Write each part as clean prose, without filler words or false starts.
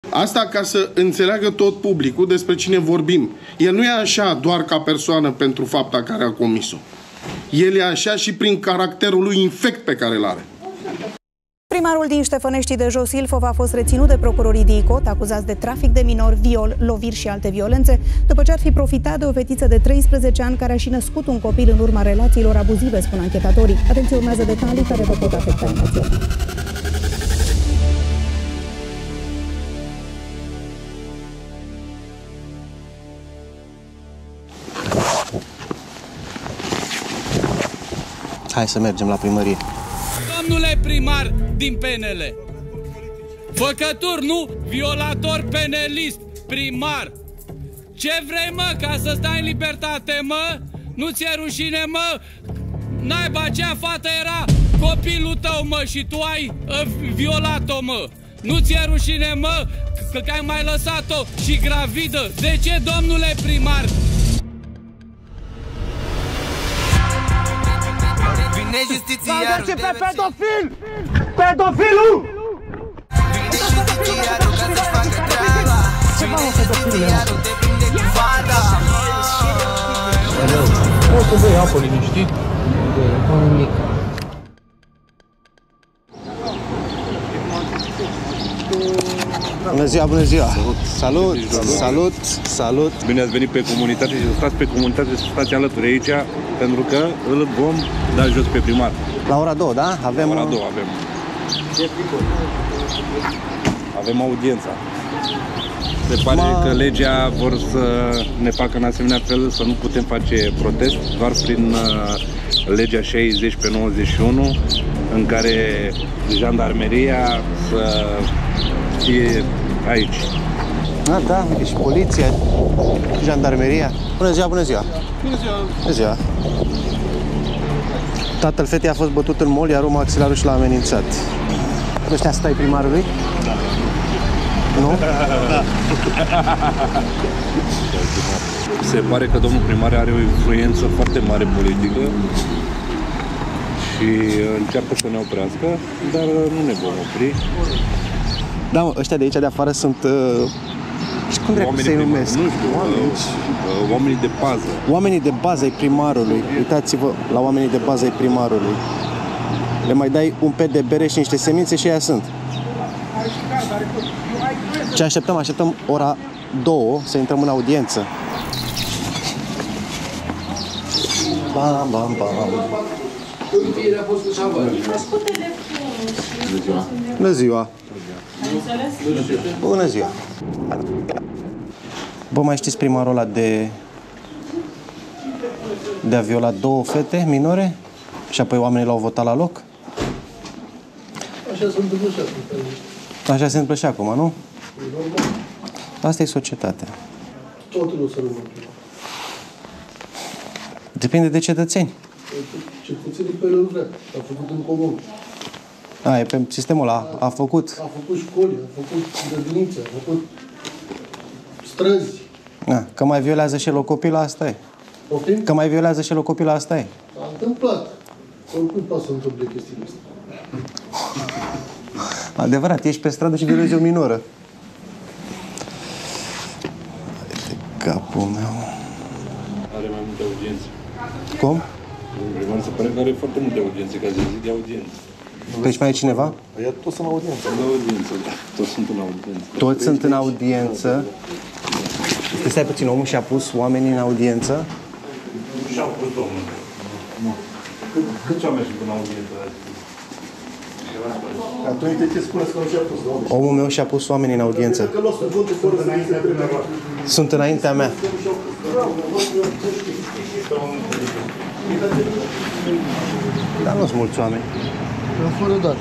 Asta ca să înțeleagă tot publicul despre cine vorbim. El nu e așa doar ca persoană pentru fapta care a comis-o. El e așa și prin caracterul lui infect pe care îl are. Primarul din Ștefănești de Jos, Ilfov, a fost reținut de procurorii DICOT, acuzați de trafic de minori, viol, loviri și alte violențe, după ce ar fi profitat de o fetiță de 13 ani care a și născut un copil în urma relațiilor abuzive, spun anchetatorii. Atenție, urmează detalii care vă pot afecta emoțional. Hai să mergem la primărie. Domnule primar din PNL, făcătur, nu violator, penelist, primar. Ce vrei, mă, ca să stai în libertate, mă? Nu ți-e rușine, mă? Naiba, acea fată era copilul tău, mă, și tu ai violat-o, mă. Nu ți-e rușine, mă, că ai mai lăsat-o și gravidă? De ce, domnule primar? Vine justițiarul pe pedofil! Pedofilul! Vine justițiarul ca să-și facă treaba. Vine justițiarul, te prinde cu fata. O să bei apă liniștit. Nimic. Bună ziua, bună ziua! Salut! Salut! Salut! Bine ați venit pe comunitate și să stați pe comunitate, să stați alături aici, pentru că îl vom da jos pe primar. La ora 2, da? Avem... La ora 2 avem. Avem audiența. Se pare că legea vor să ne facă în asemenea fel să nu putem face protest, doar prin legea 60 pe 91, în care jandarmeria să fie aici. Ah, da, uite, și poliția, și jandarmeria. Bună ziua, bună ziua! Bună ziua! Bună ziua! Tatăl fetei a fost bătut în mol, iar omul axilarul și l-a amenințat. Ăștia stai primarului? Da. Nu? Da. Se pare că domnul primar are o influență foarte mare politică și încearcă să ne oprească, dar nu ne vom opri. Da, mă, ăștia de aici de afară sunt... Și cum dracu să-i numesc? Nu știu, oamenii de bază. Oamenii de bază ai primarului. Uitați-vă la oamenii de bază ai primarului. Le mai dai un pet de bere și niște semințe și aia sunt. Ce așteptăm? Așteptăm ora 2 să intrăm în audiență. Bam, bam, bam. Bună ziua! Bună ziua! Bă, mai știți primarul ăla de a viola 2 fete minore și apoi oamenii l-au votat la loc? Așa se întâmplă și acum. Așa se întâmplă și acum, nu? Asta e societatea. Totul o să rămână. Depinde de cetățeni. Cetățenii pe el vrea. A făcut în comun. A, e pe sistemul ăla. A făcut... A făcut școli, a făcut grădinițe, a făcut străzi. A, că mai violează și el o copilă, asta e. Poftim? Că mai violează și el o copilă, asta e. S-a întâmplat. Oricum poate să întâmple chestiile astea. Adevărat, ești pe stradă și violezi o minoră. De capul meu. Are mai multe audiențe. Cum? Primar se pare că are foarte multe audiențe, ca zi de audiență. Deci mai e cineva? Ea toți sunt în audiență. Sunt audiență, da. Toți sunt în audiență. Toți sunt în audiență. Stai puțin, omul și-a pus oamenii în audiență? Nu și-au pus, domnul. Câți oameni sunt în audiență? Atunci de ce spuneți că nu și-a pus, domnule? Omul meu și-a pus oamenii în audiență. Sunt înaintea mea. Dar nu sunt mulți oameni. Fără dar.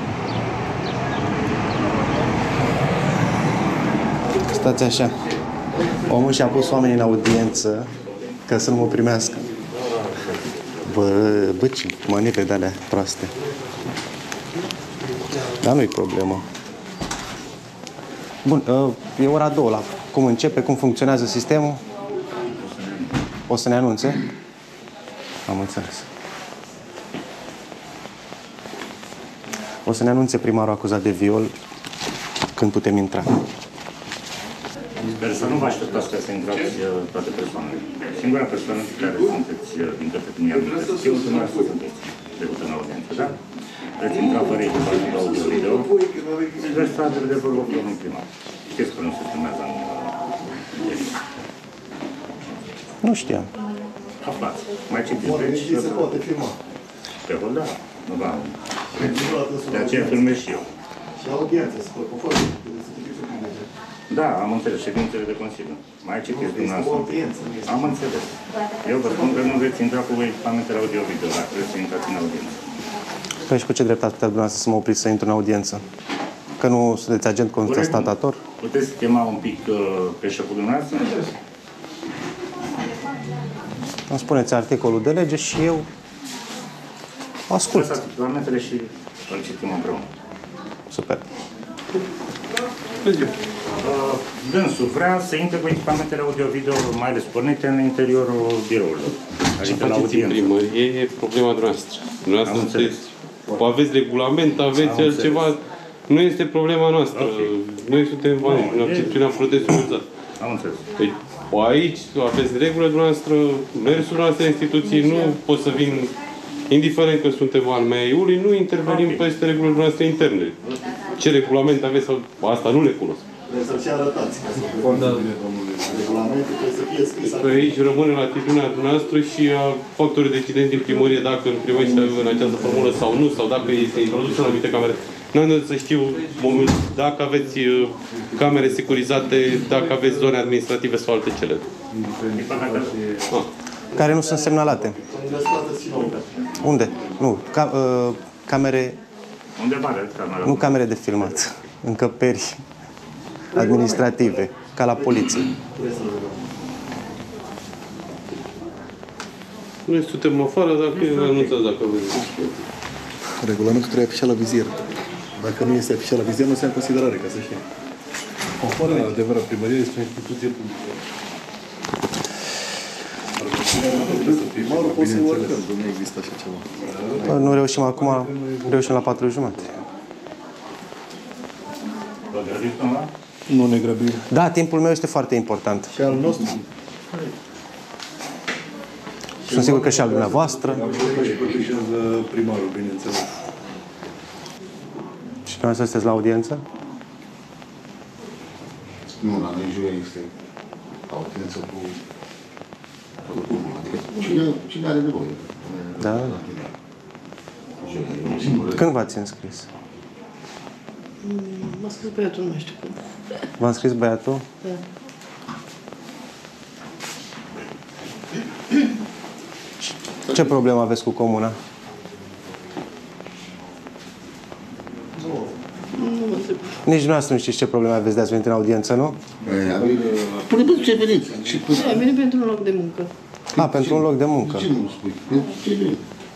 Stați așa. Omul și-a pus oamenii în audiență ca să nu mă primească. Bă, ce maniere de-alea proaste. Dar nu-i problemă. Bun, e ora 2 la cum începe, cum funcționează sistemul. O să ne anunțe? Am înțeles. O să ne anunțe primarul acuzat de viol când putem intra. Sper să nu vă așteptați ca să intrați toate persoanele. Singura persoană pe care sunteți, din câte cum i-am găsit eu, dumneavoastră sunteți trecută în audiență, da? Veți intra fără echipajul audio-video și veți trage de vorbă cu domnul primar. Știți că nu se filmează în Nu știam. aflați. Mai citiți, deci... se poate filma. Pe hol, da. Nu va... De aceea filmez și eu. Și audiență, se poate. Da, am înțeles, ședințele de Consiliu. Mai citiți dumneavoastră. Am înțeles. Eu vă spun că nu veți intra cu echipamentele audio-video, dacă vreți să intrați în audiență. Păi și cu ce drept ați putea dumneavoastră să mă opriți să intru în audiență? Că nu sunteți agent constatator? Puteți chema un pic pe șeful dumneavoastră? Îmi spuneți articolul de lege și eu ascult. Lăsați echipamentele și îl citim împreună. Super. Dânsul vrea să intre cu echipamentele audio-video, mai ales pornite în interiorul birourilor. Adică la audiență. Primărie e problema noastră. Dumneavoastră sunteți, aveți regulament, aveți altceva. Nu este problema noastră. Okay. Noi suntem în accepțiunea protestului. Am înțeles. Deci, aici aveți regulile dumneavoastră, mersul noastre instituții, nu pot să vin, indiferent că suntem al MEI-ului, nu intervenim peste regulile noastre interne. Ce regulament aveți sau asta nu le cunosc. Trebuie să-l și arătați. Regulamentul trebuie să fie scris. Aici rămâne la atitudinea dumneavoastră și a factorii decidenți din primărie dacă îl primește în această formulă sau nu, sau dacă este introdus în anumite camere. Nu am să știu dacă aveți camere securizate, dacă aveți zone administrative sau alte cele. Care nu sunt semnalate. Unde? Nu. Camere... Unde pare camera? Nu camere de filmat. Încăperi administrative, ca la poliție. Noi suntem afară, dacă anunțați dacă vreți. Regulamentul trebuie afișat la vizier. Dacă nu este afișat la vizier, nu se ia în considerare, ca să știe. Conform adevărat, primăria este o instituție publică. Primarul poate să oricând, nu există așa ceva. Nu reușim acum, reușim la 4:30. Nu ne grăbim. Da, timpul meu este foarte important. Și al nostru. Sunt sigur că și al dumneavoastră. Și protejează primarul, bineînțeles. Și dumneavoastră sunteți la audiență? Nu, la noi juia este audiență cu public. Adică cine are nevoie. Da. Când v-ați înscris? M-a scris băiatul, nu mai știu când. V-a înscris băiatul? Da. Ce problemă aveți cu comuna? Nici dumneavoastră nu știți ce probleme aveți de ați venit în audiență, nu? Pune pentru ce veniți? Am venit pentru un loc de muncă. Pentru un loc de muncă. Ce nu spui? Pentru ce veni?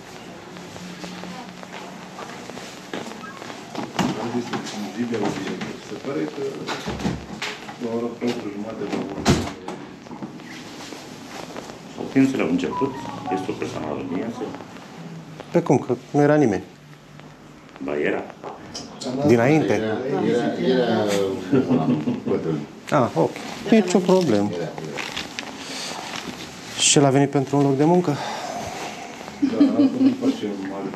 Se pare că la ora 4:30 de la Audiențele au început, este o persoană la audiență. Pe cum? Că nu era nimeni. Ba, era. Dinainte? Era bătrân. Ok. Nici o problemă. Și el a venit pentru un loc de muncă? Da, acum nu facem ales.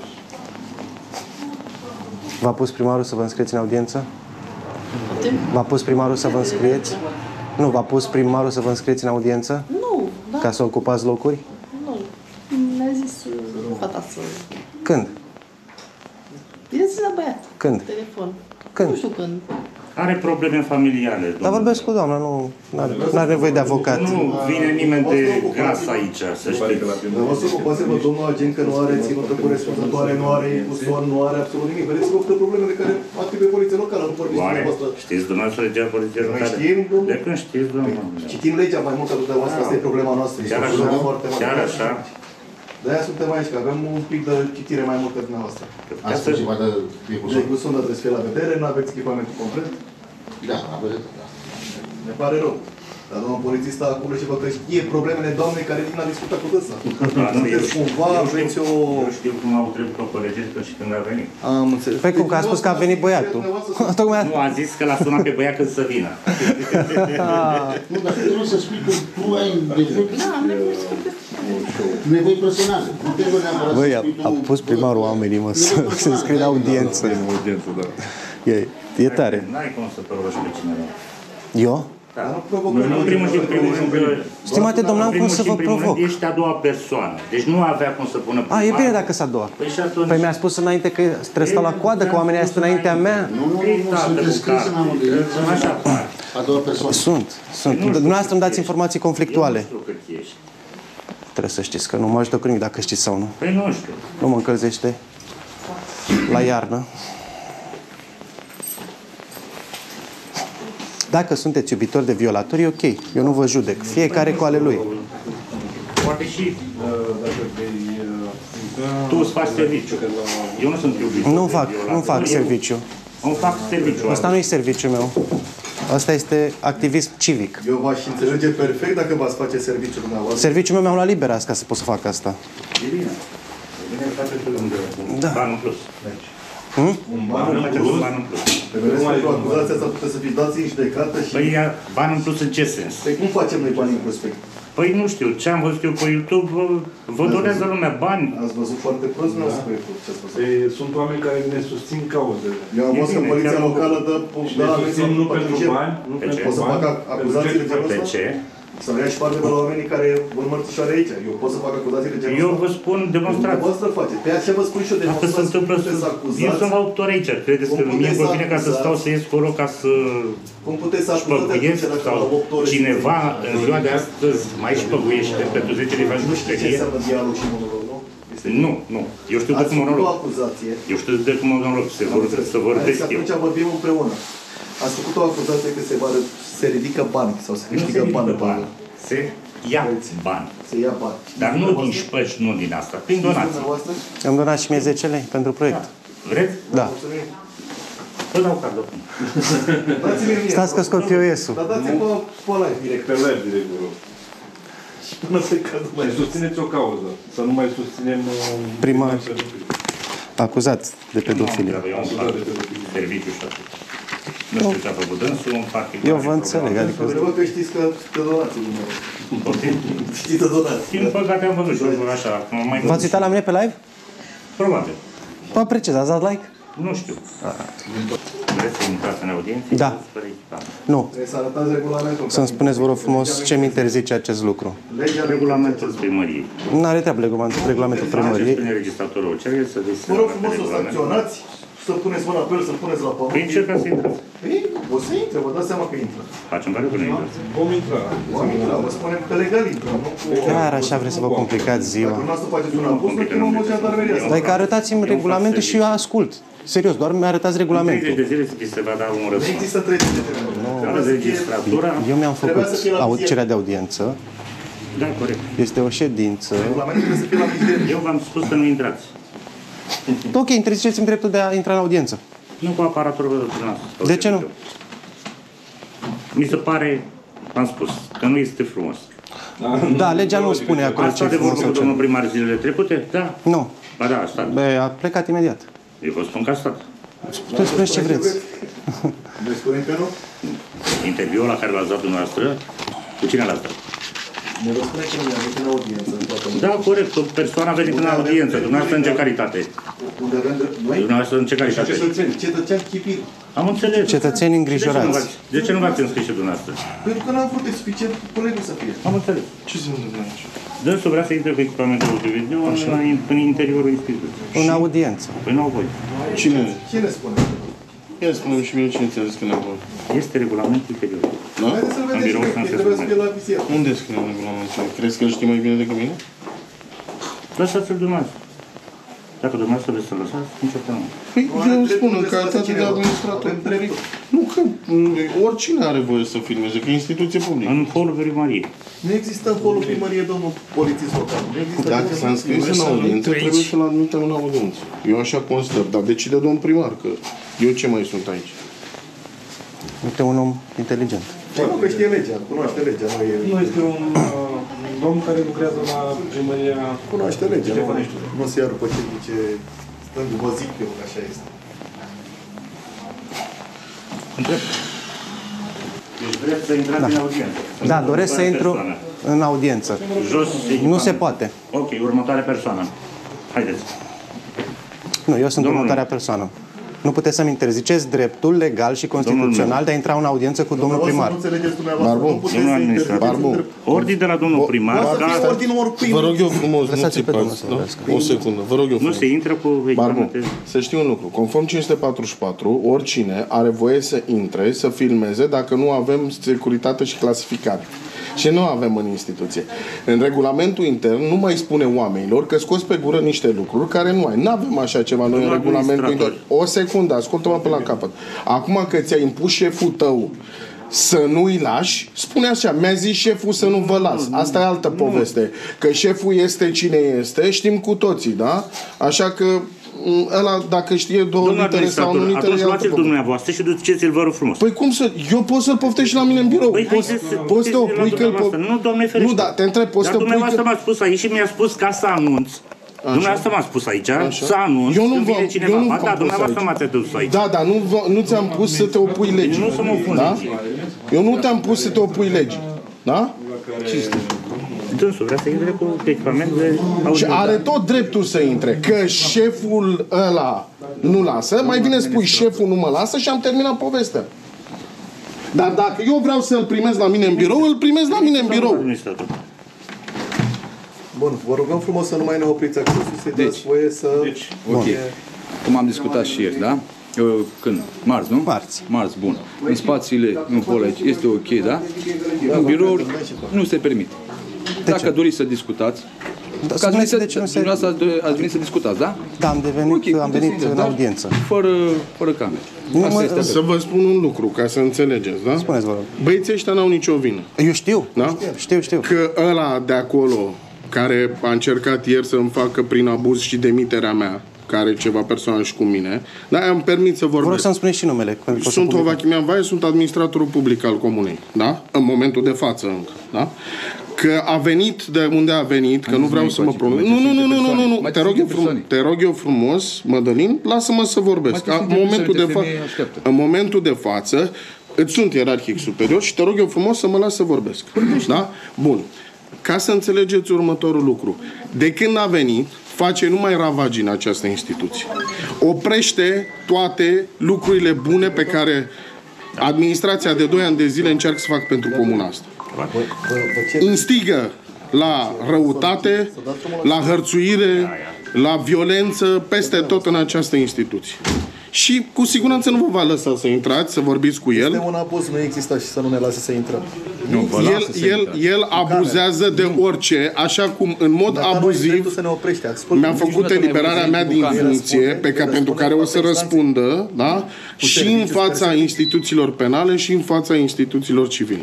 V-a pus primarul să vă înscrieți în audiență? V-a pus primarul să vă înscrieți? Nu, v-a pus primarul să vă înscrieți în audiență? Nu, da. Ca să ocupați locuri? Nu. Mi-a zis fata să... Când? I-a zis la băiat. Când? Telefon. Când? Nu știu când. Are probleme familiale, Dar vorbesc cu doamna, nu are nevoie de avocat. Nu vine nimeni de gras aici, să știți. Ocupați-vă, domnul agent, că nu are ținută corespunzătoare, nu are impusor, nu are absolut nimic. Vedeți că probleme de care atribuie poliția locală, nu vorbiți dumneavoastră. Știți dumneavoastră legea poliției locale? Noi știm, domnule. De când știți, domnule? Citim legea mai mult ca dumneavoastră, asta e problema noastră. Chiar așa? De-aia suntem aici, că avem un pic de citire mai mult ca dumneavoastră. Ați spus ceva de impulsor? Sonda trebuie să fie la vedere, nu aveți echipamentul complet. Da, am văzut. Ne pare rău. Dar domnul polițist acolo și vă că știe problemele doamnei care vin la discuta cu dânsa. Sunteți cumva, aveți o... Eu știu cum au trebuit o colegită și când a venit. Am înțeles. Păi cum, că a spus că a venit băiatul. Nu, a zis că l-a sunat pe băiat când să vină. Nu, dar trebuie să spui că tu ai nevoi personale. Nu trebuie neapărat să Băi, spui tu... a pus primarul oamenii, mă, să scrie în audiență. E tare. N-ai cum să provoci pe cineva. Eu? Da. În primul și în primul rând... Stimate domn, n-am cum să vă provoc. Ești a doua persoană. Deci nu avea cum să pună A, e bine dacă s-a doua. Păi și atunci... Păi mi-a spus înainte că trebuie să stau la coadă, că oamenii ăia sunt înaintea mea. Nu, sunteți scris în audiență. Așa pare. A doua persoană. Sunt. Dumneavoastră îmi dați informații conflictuale. Eu nu știu cât ești. Trebuie să știți că nu mă ajută cu nimic dacă știți sau nu. Păi nu știu. Nu mă încălzește la iarnă. Dacă sunteți iubitori de violatori, e ok. Eu nu vă judec. Fiecare cu ale lui. Poate și tu îți faci serviciu. Eu nu sunt iubitor. Nu fac serviciu. Nu fac serviciu. Asta nu e serviciul meu. Asta este activism civic. Eu v-aș înțelege perfect dacă v-ați face serviciul dumneavoastră. Serviciul meu mi-am luat liber azi ca să pot să fac asta. E bine. E bine să faceți un ban în plus. Un ban în plus. Pe vedeți că acuzația asta puteți să fiți dați în judecată și... Păi ban în plus în ce sens? Păi cum facem noi bani în plus? Păi nu știu, ce am văzut eu pe YouTube, vă dorează lumea bani. Ați văzut foarte prost, nu ați pe YouTube ce ați văzut. Sunt oameni care ne susțin cauzele. Eu am văzut că poliția locală dă... Și ne susțin nu pentru bani, nu pentru bani. O să fac acuzații de genul ăsta? De ce? Să nu ia și parte de la oamenii care vă mărțișoare aici. Eu pot să fac acuzații de genul ăsta? Eu vă spun demonstrați. Vă să faceți. Pe aceea vă spun și eu demonstrați. Dacă se întâmplă eu sunt autor aici. Credeți că mie îmi convine ca să stau să ies acolo ca să șpăguiesc sau cineva în ziua de astăzi mai șpăguiește pentru 10 de ani. Nu știu ce înseamnă dialog și monolog, nu? Nu. Eu știu de cum monolog. Eu știu de cum monolog. Să vorbesc eu. Atunci vorbim împreună. Ați făcut o acuzație că se ridică bani sau se câștigă bani. Se ia bani. Se ia bani. Dar nu din șpăci, nu din asta. Prin donații. Îmi donați și mie 10 lei pentru proiect. Vreți? Da. Vă dau cardul. Stați că scot POS-ul. Dar dați-mi pe ăla. Direct pe live, direct, vă rog. Și până să-i cazul mai susțineți o cauză. Să nu mai susținem... Primar. Acuzat de pedofilie. Eu am fac serviciu și atât. Nu știu ce a făcut dânsul, în particular. Eu vă înțeleg, adică... Vreau că știți că te donați dumneavoastră. Știți de donați. Din păcate am văzut și eu așa. V-ați uitat la mine pe live? Probabil. Vă apreciez, ați dat like? Nu știu. Vreți să intrați în audiență? Da. Nu. Trebuie să arătați regulamentul. Să-mi spuneți, vă rog frumos, ce-mi interzice acest lucru. Regulamentul primăriei. Nu are treabă regulamentul primăriei. Spune registratorul cerere să vezi vă rog frumos să sancționați, să puneți mâna pe el, să puneți la pământ. Păi încercați să intrați. Păi, o să intre, vă dați seama că intră. Facem pare că nu intrați. Vom intra. Vom intra, vă spunem că legal intră. Chiar așa vreți să vă complicați ziua. Dacă nu faceți un abuz, noi chemăm o jandarmerie. Dar că arătați-mi regulamentul și eu ascult. Serios, doar mi-arătați regulamentul. 30 de zile se va da un răspuns. Nu există 30 de zile. Eu mi-am făcut cererea de audiență. Da, corect. Este o ședință. Regulamentul trebuie să fie la mizerie. Eu v-am spus că nu intrați. Ok, interziceți-mi dreptul de a intra în audiență. Nu cu aparatură dumneavoastră. De ce nu? Mi se pare, am spus, că nu este frumos. Da, legea nu spune acolo ce e frumos. Ați stat de vorbă cu domnul primar zilele trecute? Da. Nu. Ba da, a stat. A plecat imediat. Eu vă spun că a stat. Spuneți ce vreți. Vă spunem că nu? Interviul la care l-ați dat dumneavoastră, cu cine l-ați dat? Ne vă spune că nu mi-a venit în audiență. Da, corect. O persoană a venit în audiență. Dumneavoastră în ce caritate? Dumneavoastră în ce caritate? Cetățean chipit. Am înțeles. Cetățeni îngrijorați. De ce nu v-ați înscris și dumneavoastră? Pentru că n-am făcut suficient colegul să fie. Am înțeles. Ce se întâmplă aici? Dânsul vrea să intre cu echipamentul de video în interiorul instituției. În audiență. Păi nu au voie. Cine spune? Ia spune-mi și mine cine înțeles că n-au voie. Este regulamentul interior. Da? Haideți să-l vedeți și pe trebuie să fie la vizier. Unde scrie regulamentul? Crezi că îl știi mai bine decât mine? Lăsați-l dumneavoastră. Dacă dumneavoastră vreți să-l lăsați, nicio problemă. Păi eu spun, în calitate de administrator. Nu, că oricine are voie să filmeze, că e instituție publică. În holul primăriei. Nu există în holul primărie, domnul polițist local. Dacă s-a înscris în audiență, trebuie să-l admitem în audiență. Eu așa consider, dar decide domnul primar, că eu ce mai sunt aici? Uite un om inteligent. Nu, că știe legea, cunoaște legea. Nu este un domn care lucrează la primăria... Cunoaște legea, nu se ia după ce zice, stând, vă zic eu că așa este. Întreb. Deci vreți să intrați în audiență? Da, doresc să intru în audiență. Jos nu se poate. Ok, următoarea persoană. Haideți. Nu, eu sunt următoarea persoană. Nu puteți să-mi interziceți dreptul legal și constituțional de a intra în audiență cu domnul primar. Domnul administrator. Ordin de la domnul primar. Vă rog eu frumos, nu țipați. O secundă, vă rog eu frumos. Nu se intră cu echipamente. Să știu un lucru. Conform 544, oricine are voie să intre, să filmeze, dacă nu avem securitate și clasificare. Și nu avem în instituție. În regulamentul intern nu mai spune oamenilor că scoți pe gură niște lucruri care nu ai. Nu avem așa ceva noi în regulamentul intern. O secundă, ascultă-mă până la capăt. Acum că ți-a impus șeful tău să nu-i lași, spune așa, mi-a zis șeful să nu vă las. Asta e altă poveste. Că șeful este cine este, știm cu toții, da? Așa că ăla, dacă știe două litere sau nu litere, atunci luați-l dumneavoastră și duceți-l, vă rog frumos. Păi cum să... Eu pot să-l poftesc și la mine în birou. Păi poți să opui că... Nu, Doamne ferește. Nu, da, te întreb, poți să opui că... dumneavoastră m-a spus aici și mi-a spus ca să anunț. Dumneavoastră m-a spus aici, să anunț, când vine cineva. Da, dumneavoastră m-ați adus aici. Da, dar nu ți-am pus să te opui legii. Nu să mă opun legii. Eu nu te-am pus să te opui legii. Da? Dânsul vrea să intre cu echipament de și are tot dreptul să intre. Că șeful ăla nu lasă, mai bine spui șeful nu mă lasă și am terminat povestea. Dar dacă eu vreau să-l primez la mine în birou, îl primez la mine în birou. Bun, vă rugăm frumos să nu mai ne opriți accesul, să-i dați voie să... Deci, ok. Cum am discutat și ieri, da? Când? Marți, nu? Marți, bun. În spațiile, în colegi, este ok, da? În birouri nu se permite. Dacă doriți să discutați, dumneavoastră ați venit să discutați, da? Da, am venit în audiență. Fără camere. Să vă spun un lucru, ca să înțelegeți, da? Spuneți, vă rog. Băieții ăștia n-au nicio vină. Eu știu. Da? Știu. Că ăla de acolo, care a încercat ieri să-mi facă prin abuz și demiterea mea, care are ceva personaj cu mine, dar îmi permit să vorbesc. Vă rog să-mi spuneți și numele. Sunt Ovachimian Vaie, sunt administratorul public al comunei, da? În momentul de față încă, da? Că a venit de unde a venit, că nu vreau să mă pronunț. Nu. Te rog eu frumos, Mădălin, lasă-mă să vorbesc. În momentul de față, îți sunt ierarhic superior și te rog eu frumos să mă las să vorbesc. Da? Bun. Ca să înțelegeți următorul lucru. De când a venit, face numai ravagii în această instituție. Oprește toate lucrurile bune pe care administrația de 2 ani de zile încearcă să facă pentru comuna asta. Instigă la răutate, la hărțuire, la violență, peste tot în această instituție. Și cu siguranță nu vă va lăsa să intrați, să vorbiți cu el. Este un abuz, nu există și să nu ne lase să intrăm. El abuzează de orice, așa cum în mod abuziv mi-a făcut eliberarea mea din funcție, pentru care o să răspundă, da? Și în fața instituțiilor penale și în fața instituțiilor civile.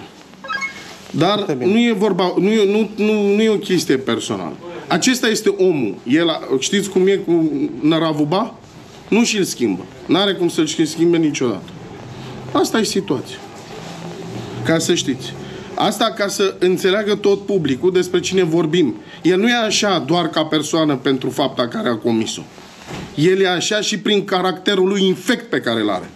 Dar nu e vorba, nu e o chestie personală. Acesta este omul. Știți cum e cu Năravuba? Nu și-l schimbă. N-are cum să-l schimbe niciodată. Asta e situația. Ca să știți. Asta ca să înțeleagă tot publicul despre cine vorbim. El nu e așa doar ca persoană pentru fapta care a comis-o. El e așa și prin caracterul lui infect pe care îl are.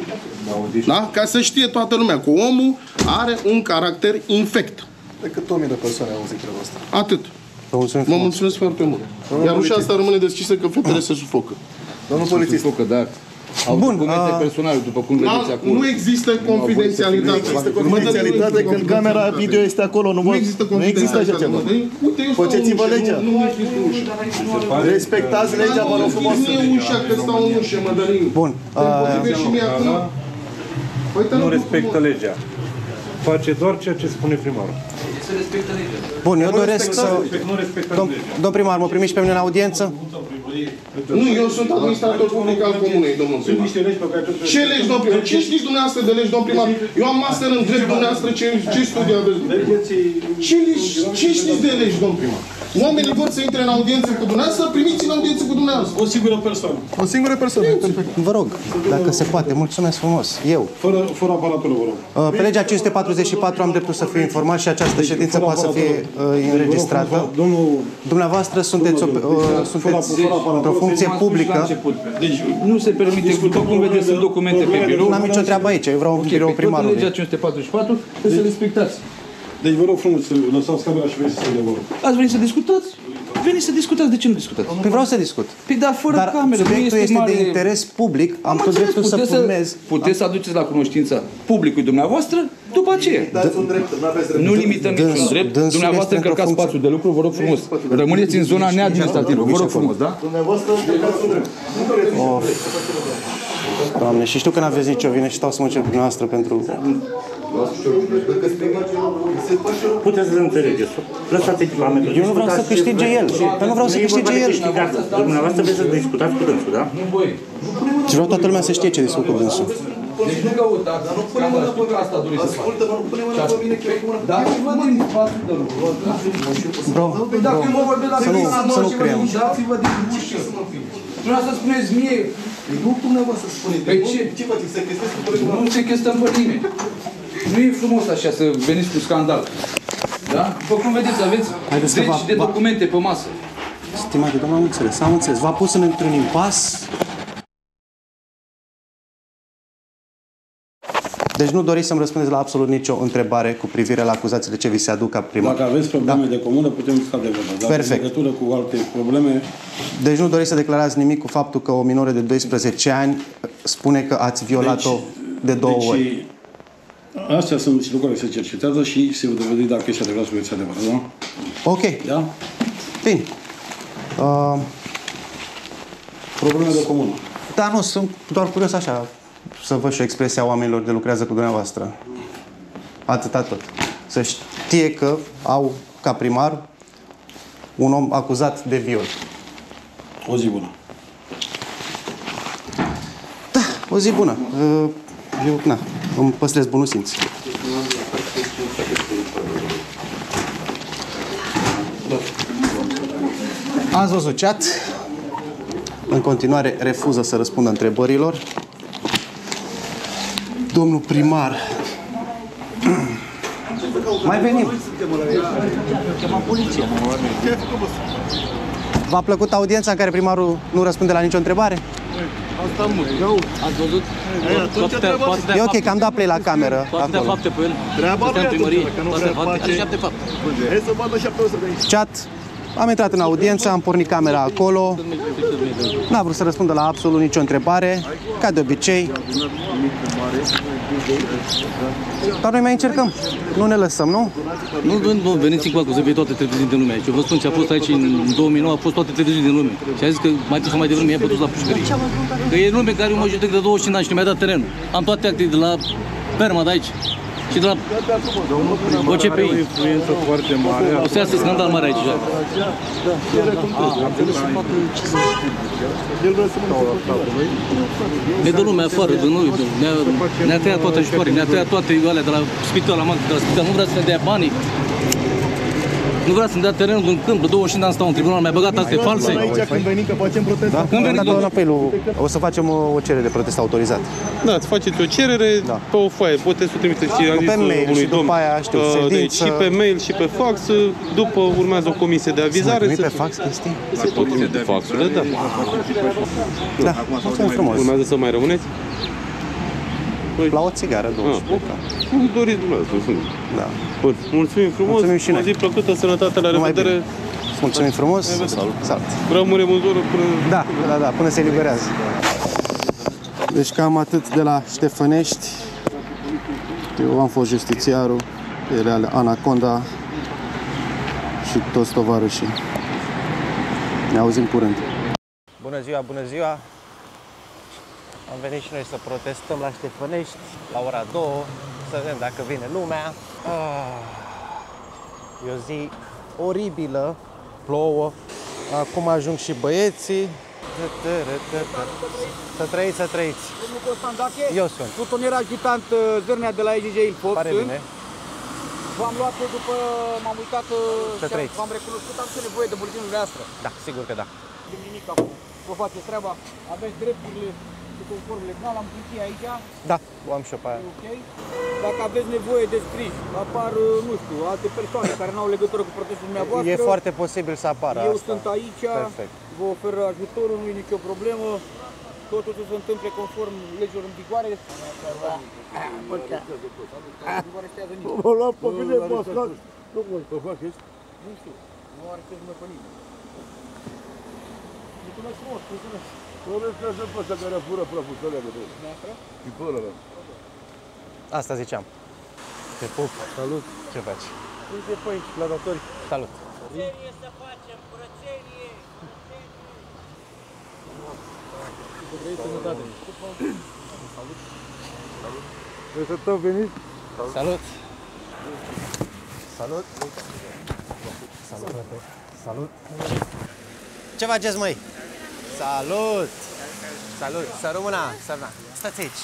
Da? Ca să știe toată lumea că omul are un caracter infect. Decât 1000 de persoane au auzit treaba asta. Atât. Vă mulțumesc foarte mult. Iar ușa asta rămâne deschisă că fetele se sufocă. Domnul polițist. Au documente personale, după cum vedeți acolo. Nu există confidențialitate. Nu există confidențialitate când camera video este acolo. Nu există așa ceva. Faceți-vă legea. Respectați legea, vă rog frumos. Nu e ușa, că stau în ușă, Mădălin. Bun. Nu respectă legea. Face doar ceea ce spune primarul. Bun, eu doresc să... Domn primar, mă primiți pe mine în audiență? Nu, eu sunt administrator public al comunei, domnul primar. Sunt niște legi pe care trebuie... Ce legi, domnul primar? Ce știți dumneavoastră de legi, domnul primar? Eu am master în drept, dumneavoastră ce studii aveți? Ce știți de legi, domnul primar? Oamenii vor să intre în audiență cu dumneavoastră, primiți în audiență cu dumneavoastră. O singură persoană. O singură persoană. Vă rog, dacă se poate, mulțumesc frumos. Eu. Fără aparatură, vă rog. Pe legea 544 am dreptul să fiu informat și această ședință poate să fie înregistrată. Dumneavoastră sunteți într-o funcție publică. Deci nu se permite, după cum vedeți, sunt documente pe birou. N-am nicio treabă aici, eu vreau birou primarului. Legea 544, trebuie să respectați. Deci vă rog frumos să lăsați camera și veniți să de vorbă. Ați venit să discutați? Veniți să discutați, de ce nu discutați? Păi vreau să discut. Păi dar fără cameră, subiectul este de interes public, am tot dreptul să filmez. Puteți să aduceți la cunoștința publicului dumneavoastră după aceea. Nu limităm niciun drept. Dumneavoastră încărcați spațiul de lucru, vă rog frumos. Rămâneți în zona neadministrativă, vă rog frumos, da? Dumneavoastră încărcați un drept. Doamne, și știu că n-aveți nicio vină și stau să mă cer dumneavoastră pentru... Puteți să înțelegeți. Lăsați echipamentul. Eu nu vreau să câștige el. Dar nu vreau să câștige el. Dumneavoastră vreți să discutați cu dânsul, da? Și vreau toată lumea să știe ce discut cu dânsul. Deci nu căutați, dar nu punem mâna pe asta doriți să fac. Ascultă-mă, nu punem mâna pe mine, chiar cu mâna. Dați-vă din spațiul de lucru. Să nu creăm. Dați-vă din ușă. Dumneavoastră spuneți mie. Nu dumneavoastră spuneți. Păi ce? Ce faceți? Să chestez cu colegul? Nu se chestăm pe nimeni. Nu e frumos așa să veniți cu scandal. Da? După cum vedeți, aveți zeci de documente pe masă. Stimate domnule, am înțeles. V-a pus într-un impas. Deci nu doriți să-mi răspundeți la absolut nicio întrebare cu privire la acuzațiile ce vi se aduc ca primar. Dacă aveți probleme de comună, putem discuta de vorbă. Dacă perfect. În legătură cu alte probleme... Deci nu doriți să declarați nimic cu faptul că o minoră de 12 ani spune că ați violat-o de 2 ori. Astea sunt și lucruri care se cercetează și se va dovedi dacă este adevărat sau este adevărat, da? Ok. Da? Bine. Probleme de comună. Da, nu, sunt doar curios așa. Să văd și expresia oamenilor de lucrează cu dumneavoastră. Atâta tot. Să știe că au, ca primar, un om acuzat de viol. O zi bună. Da, o zi bună. Eu, na, îmi păstrez bunul simț. Ați văzut chat. În continuare refuză să răspundă întrebărilor. Domnul primar. Mai venim. V-a plăcut audiența în care primarul nu răspunde la nicio întrebare? Asta mult. Ați văzut? E ok, că am dat play la cameră. Toate fapte pe el. Treaba lui primărie. Toate fapte. Are 7 fapte. Hai să vadă 7 de aici. Chat. Am intrat în audiență, am pornit camera acolo. N-a vrut să răspundă la absolut nicio întrebare, ca de obicei. Dar noi mai încercăm. Nu ne lăsăm, nu? Nu veniți cu să fie toate televiziunile din lume aici. Eu vă spun ce a fost aici în 2009, a fost toate televiziunile din lume. Și a zis că mai târziu mai devreme i-a bătut la pușcărie. Că e lume care mă judec de 25 ani și nu mi-a dat terenul. Am toate actele de la Perma de aici. Și de la OCPI. O influență foarte mare. O să iasă scandal mare aici. Ne dă lumea afară de noi. Ne-a tăiat toate ajutoare, ne-a tăiat toate alea de la spital, la magă, de la spital. Nu vrea să ne dea banii. Nu vrea să-mi dea terenul în câmp, de 25 de ani stau în tribunal, mi-a băgat astea false. Aici când venim că facem protest. Da? Când venim, o să facem o cerere de protest autorizat. Da, îți faceți o cerere pe o foaie, puteți să trimiteți pe mail și după aia, știu, sedință. Și pe mail și pe fax, după urmează o comisie de avizare. Se pe fax chestii? Se pot trimite faxurile, da. Da, mulțumim frumos. Urmează să mai rămâneți? La o țigară, două. Cum doriți dumneavoastră. Da. Bun, mulțumim frumos, mulțumim și noi. o zi plăcută, sănătate, la revedere. Mulțumim frumos. Salut. Rămânem în zonă până... Da, până se eliberează. Deci cam atât de la Ștefănești. Eu am fost justițiarul, ele ale Anaconda și toți tovarășii. Ne auzim curând. Bună ziua, bună ziua! Am venit și noi să protestăm la Ștefănești la ora 2, să vedem dacă vine lumea. E o zi oribilă, plouă. Acum ajung și băieții. Să trăiți, să trăiți. Domnul Constandache? Eu sunt. Plutonier ajutant Zârnea de la EJJ Ilfov. Pare bine. V-am luat după, m-am uitat și v-am recunoscut, am și nevoie de buletinul dumneavoastră. Da, sigur că da. Din nimic acum, vă faceți treaba, aveți drepturile și conform legal, am hârtie aici. Da, o am și eu pe aia. Ok. Dacă aveți nevoie de scris, apar, nu știu, alte persoane care nu au legătură cu protestul dumneavoastră. E foarte posibil să apară Eu asta. sunt aici, perfect. Vă ofer ajutorul, nu e nicio problemă. Totul să se întâmple conform legilor în vigoare. Nu vă arestează nimeni. Mă luat pe mine, mă scat. Nu mă faceți? Nu știu, nu arestez numai pe nimeni. Mulțumesc frumos, mulțumesc. Mulțumesc pe ăsta care fură praful, să leagă de el. Și pe ăla. Asta ziceam. Te pup. Salut. Ce faci? Uite pe aici, la datori. Salut. Curățenie să facem, curățenie! Trebuie să tot veniți? Salut. Salut. Salut. Salut. Ce faceți, măi? Salut. Salut. Să rămână. Stați aici.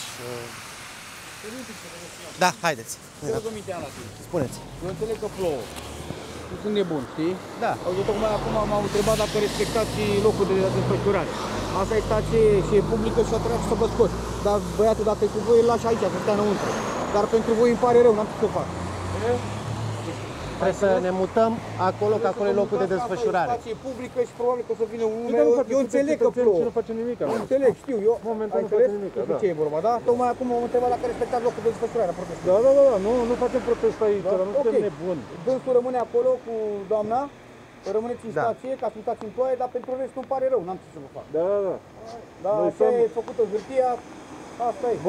Da, haideți. Spuneți. Eu înțeleg că plouă. Nu sunt nebun, știi? Da. Auzi, tocmai acum m-am întrebat dacă respectați locul de desfășurare. Asta e stație și e publică și a trebuit să vă scot. Dar băiatul, dacă e cu voi, îl lași aici, să stea înăuntru. Dar pentru voi îmi pare rău, n-am ce să fac. Trebuie să ne mutăm acolo, că acolo e locul de desfășurare. E stație publică și probabil că o să vină un nume. Eu înțeleg că plouă. Nu face nimic. Eu înțeleg, știu, eu. Momentan nu face nimic. De ce e vorba, da? Tocmai acum m-am întrebat dacă respectați locul de desfășurare a protestului. Da, nu facem protest aici, dar nu suntem nebuni. Dânsul rămâne acolo cu doamna, rămâneți în stație, ca să uitați în ploaie, dar pentru rest nu-mi pare rău, n-am ce să vă fac. Da. Da, așa e făcută hârtia, asta e.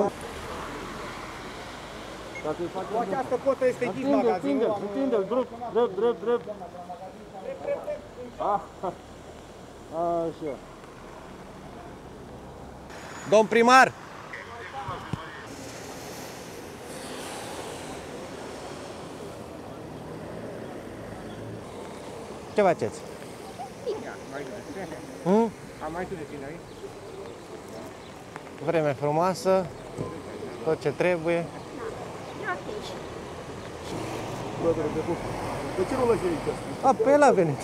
Cu această cotă este închis magazinul. Întinde-l, drept. Așa. Domn primar! Ce faceți? Am mai de tine aici. Vreme frumoasă, tot ce trebuie. De ce nu lăși aici? A, pe el a venit.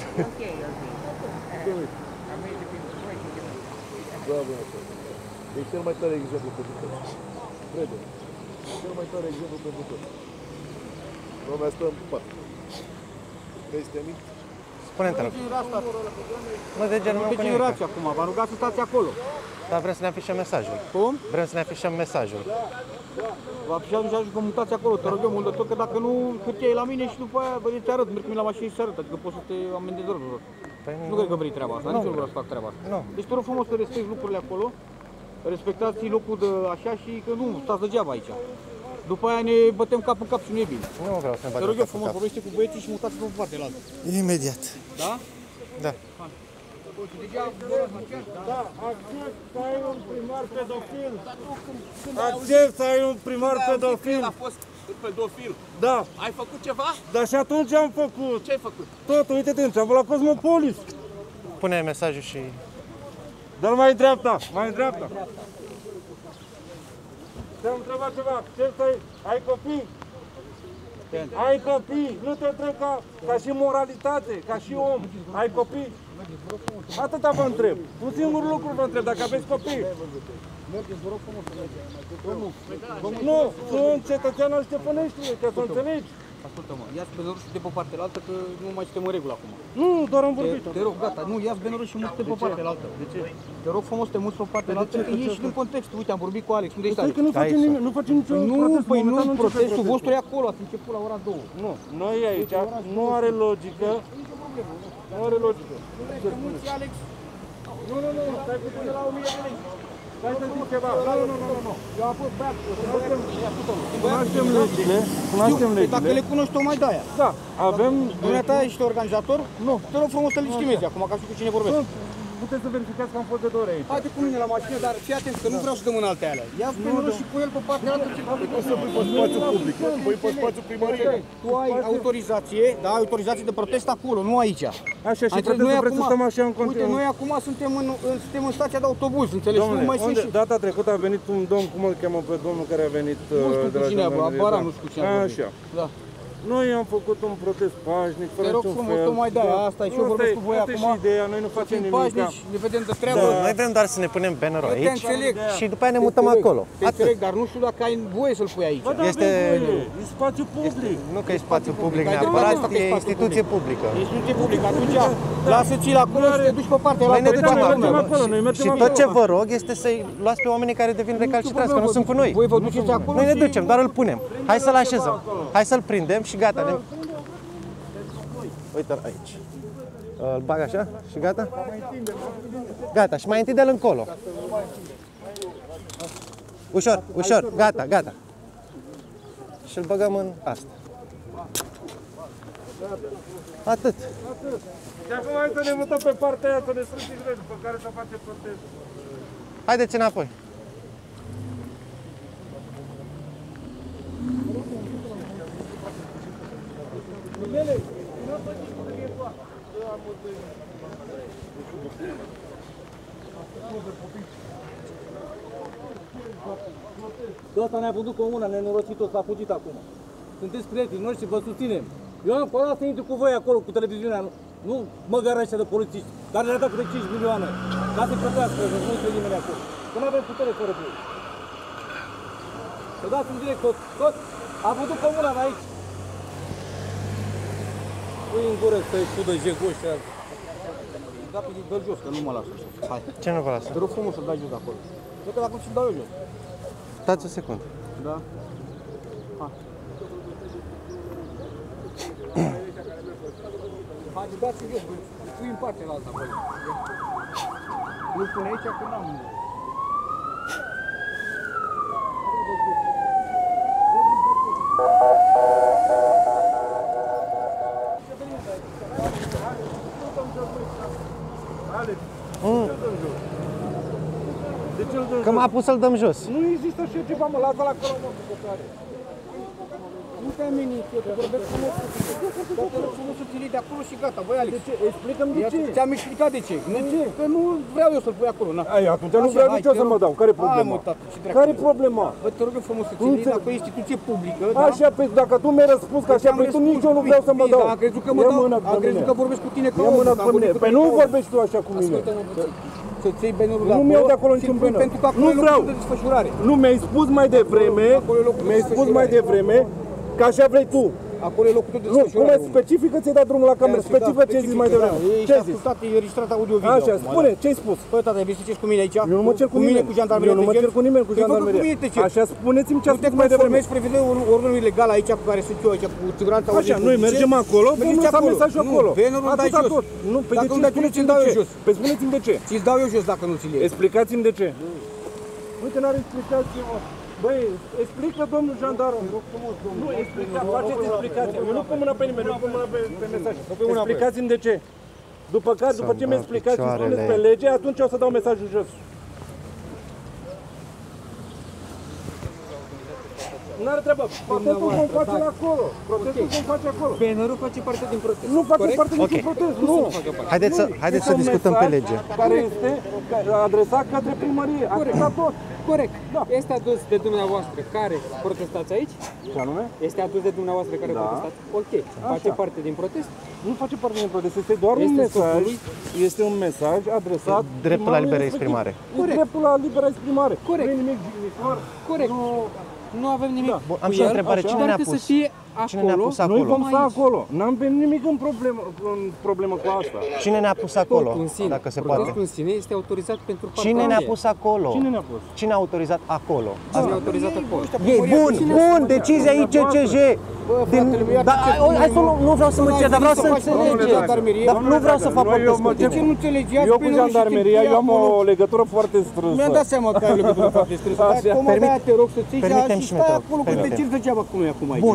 Da, e cel mai tare exemplu pentru toți. Crede. Cel mai tare exemplu pentru toți. Lumea stă în pat. Crezi te mint? Spune-te rog. Mă, de genul meu cu nimic. Acum, v-am rugat să stați acolo. Dar vrem să ne afișăm mesajul. Cum? Vrem să ne afișăm mesajul. Vă afișați mesajul că mutați acolo, te rog eu mult de tot, că dacă nu, hârtia e la mine și după aia te arăt, merg cu mine la mașină și se arăt, adică poți să te amendezi rău. Nu cred că vrei treaba asta, nici nu vreau să fac treaba asta. Deci te rog frumos să respecti lucrurile acolo, respectați locul de așa și că nu stați degeaba aici. După aia ne bătem cap în cap și nu e bine. Nu vreau să ne batem te rog eu frumos, vorbește cu băieții și mutați-vă în partea altă. Imediat. Da? Da. Da, accept să ai un primar pedofil. Accept să ai un primar pedofil. A fost pedofil. Da. Ai făcut ceva? Dar și atunci am făcut. Ce ai făcut? Tot, uite-te, am fost la Cosmopolis. Pune mesajul și... Dar mai în dreapta, Te-am întrebat ceva, ce să ai copii? Ai copii, nu te întreb ca și moralitate, ca și om. Ai copii? Atâta vă întreb. Un singur lucru vă întreb, dacă aveți copii. Nu, sunt cetățean al Ștefăneștiului, ca să înțelegi. Ascultă-mă, ia-ți benorul și de pe partea altă, că nu mai suntem în regulă acum. Nu, doar am vorbit. Te rog, gata, nu, ia-ți benorul și muți-te pe partea altă. De ce? Te rog frumos, te muți pe partea altă, că ieși din context. Uite, am vorbit cu Alex, unde ești Alex? Că nu facem niciun protest. Păi nu, protestul vostru e acolo, ați început la ora 2. Nu, noi aici, nu are logică. Nu are logică. Alex. Nu, stai puțin de la 1000 de lei. Stai să zic ceva. Nu. Eu am fost băiat, Cunoaștem legile. Dacă le cunoști, o mai de-aia. Da, avem... Dumneata ești organizator? Nu. Te rog frumos să-l legitimezi acum, ca și cu cine vorbesc. puteți să verificați că am fost de 2 ori aici. Haide cu mine la mașină, dar fii atent că nu vreau să dăm în alte alea. Ia penelul și cu el pe partea altă. O să pui pe spațiu public, pui pe spațiu primăriei. Tu ai autorizație, da, autorizație de protest acolo, nu aici. Așa, și puteți să vreți să stăm așa în continuu. Uite, noi acum suntem în stația de autobuz, înțelegi? Domnule, unde, data trecută a venit un domn, cum îl cheamă pe domnul care a venit de la jandarmerie? Nu știu cine a Așa. Da. Noi am făcut un protest pașnic, fără niciun fel. Te rog frumos, tocmai de-aia, asta e și eu vorbesc cu voi acum. Ideea, noi nu facem nimic. Ne vedem de treabă. Da, noi vrem doar să ne punem bannerul aici și după aia ne mutăm acolo. Te înțeleg, dar nu știu dacă ai voie să-l pui aici. Este spațiu public. Nu că e spațiu public neapărat, e instituție publică. Instituție publică, atunci lasă-ți-l acolo și te duci pe partea Noi ne ducem acolo. Și tot ce vă rog este să-i luați pe oamenii care devin recalcitranți, că nu sunt cu noi. Voi vă duceți acolo. Noi ne ducem, doar îl punem. Hai să-l așezăm. Hai să-l prindem și gata. Uite-l aici. Îl bag așa și gata? Gata, și mai întinde-l încolo. Ușor, ușor, gata, gata. Și îl băgăm în asta. Atât. Și acum hai să ne mutăm pe partea aia, să ne strângem după care să facem protest. Haideți înapoi. De asta ne-a vândut comuna, nenorocitul s-a fugit acum. Sunteți prieteni noștri, vă susținem. Eu am curat să intru cu voi acolo, cu televiziunea, nu măgara ăștia de polițiști, dar le-a dat cu de 5 milioane, ca să-i plătească, să nu intre nimeni acolo. Că nu avem putere fără voi. Să dați în direct tot, a vândut comuna de aici. Pui în gură să-i sudă jegoșia. Da, dă-l jos, că nu mă las așa. Hai. Ce nu vă lasă? Te rog frumos să-l dai jos de acolo. Cred că dacă ți-l dau eu jos. Stați o secundă. Da. Hai. Hai, dați-l jos, pui în partea la alta acolo. Nu-l pune aici, că n-am... Că m-a pus să-l dăm jos. Nu există așa ceva, mă, lasă la acolo, mă, cu care. Nu te ameninți, eu te vorbesc frumos cu tine. Te rog frumos să ți-l iei de acolo și gata, băi Alex. De ce? Explică-mi de ce. Ți-am explicat de ce. De ce? Că nu vreau eu să-l pui acolo, na. Ai, atunci nu vreau nici eu să mă dau. Care-i problema? Care-i problema? Bă, te rog eu frumos să ți-l iei dacă e instituție publică, da? Așa, pe dacă tu mi-ai răspuns că așa, pe tu nici eu nu vreau să mă dau. Am crezut că mă dau, am crezut că vorbesc cu tine ca om. Păi nu vorbești tu așa cu mine. Să-ți iei bannerul de acolo. Nu mi-au de acolo niciun banner. Pentru că acolo e locul de desfășurare. Nu, mi-ai spus mai devreme, că așa vrei tu. Acolo e locul de desfășurare. Nu, cum specifică ți-ai dat drumul la cameră, specifică ce ai zis mai devreme. Ce ai zis? E înregistrat audio-video. Așa, spune, ce ai spus? Păi, tata, vrei să ceri cu mine aici? Eu nu mă cer cu nimeni. Cu jandarmeria. Eu nu mă cer cu nimeni cu jandarmeria. Așa, spuneți-mi ce a spus mai devreme. Nu te prevede organul ilegal aici cu care sunt eu aici, cu siguranța. Așa, noi mergem acolo, vom lăsa mesajul acolo. Venerul dai jos. Nu, pe de ce spuneți-mi de ce? Păi spuneți-mi de ce? Ți-l dau eu jos dacă nu ți-l iei. Explicați-mi de ce. Uite, n-are explicație, mă. Băi, explică domnul jandarm. Nu, faceți explicație. Eu nu pun mâna pe nimeni, eu pun mâna pe mesaj. Explicați-mi de ce. După ce mi explicați și spuneți pe lege, atunci o să dau mesajul jos. N-are treabă. Protestul vom face acolo. Protestul vom face acolo. Bannerul face parte din protest. Nu face parte din protest, nu. Haideți să discutăm pe lege. Care este adresat către primărie. Atât. Corect. Da. Este adus de dumneavoastră care protestați aici? Ce anume? Este adus de dumneavoastră care protestați? Ok. Face parte din protest? Nu face parte din protest. Este doar un mesaj. Este un mesaj adresat dreptul la liberă exprimare. Dreptul la liberă exprimare. Corect. Nu e nimic jignitor. Corect. Nu avem nimic. Am și o întrebare. Cine ne-a pus? Cine ne-a pus acolo? Noi vom sta acolo. N-am venit nimic în problemă cu asta. Cine ne-a pus acolo? Dacă se poate. Protestul în sine este autorizat pentru parcare. Cine ne-a pus acolo? Cine ne-a pus? Cine a autorizat acolo? Cine a autorizat acolo? Bun, decizia ICCJ. Hai să nu vreau să mă cer, dar vreau să înțelege. Dar nu vreau să fac protest cu tine. Eu cu jandarmeria, eu am o legătură foarte strânsă. Mi-am dat seama că ai o legătură foarte strânsă. Dar cum te rog să ții și stai acolo, că te cer degeaba cum e acum aici. Eu am înțeles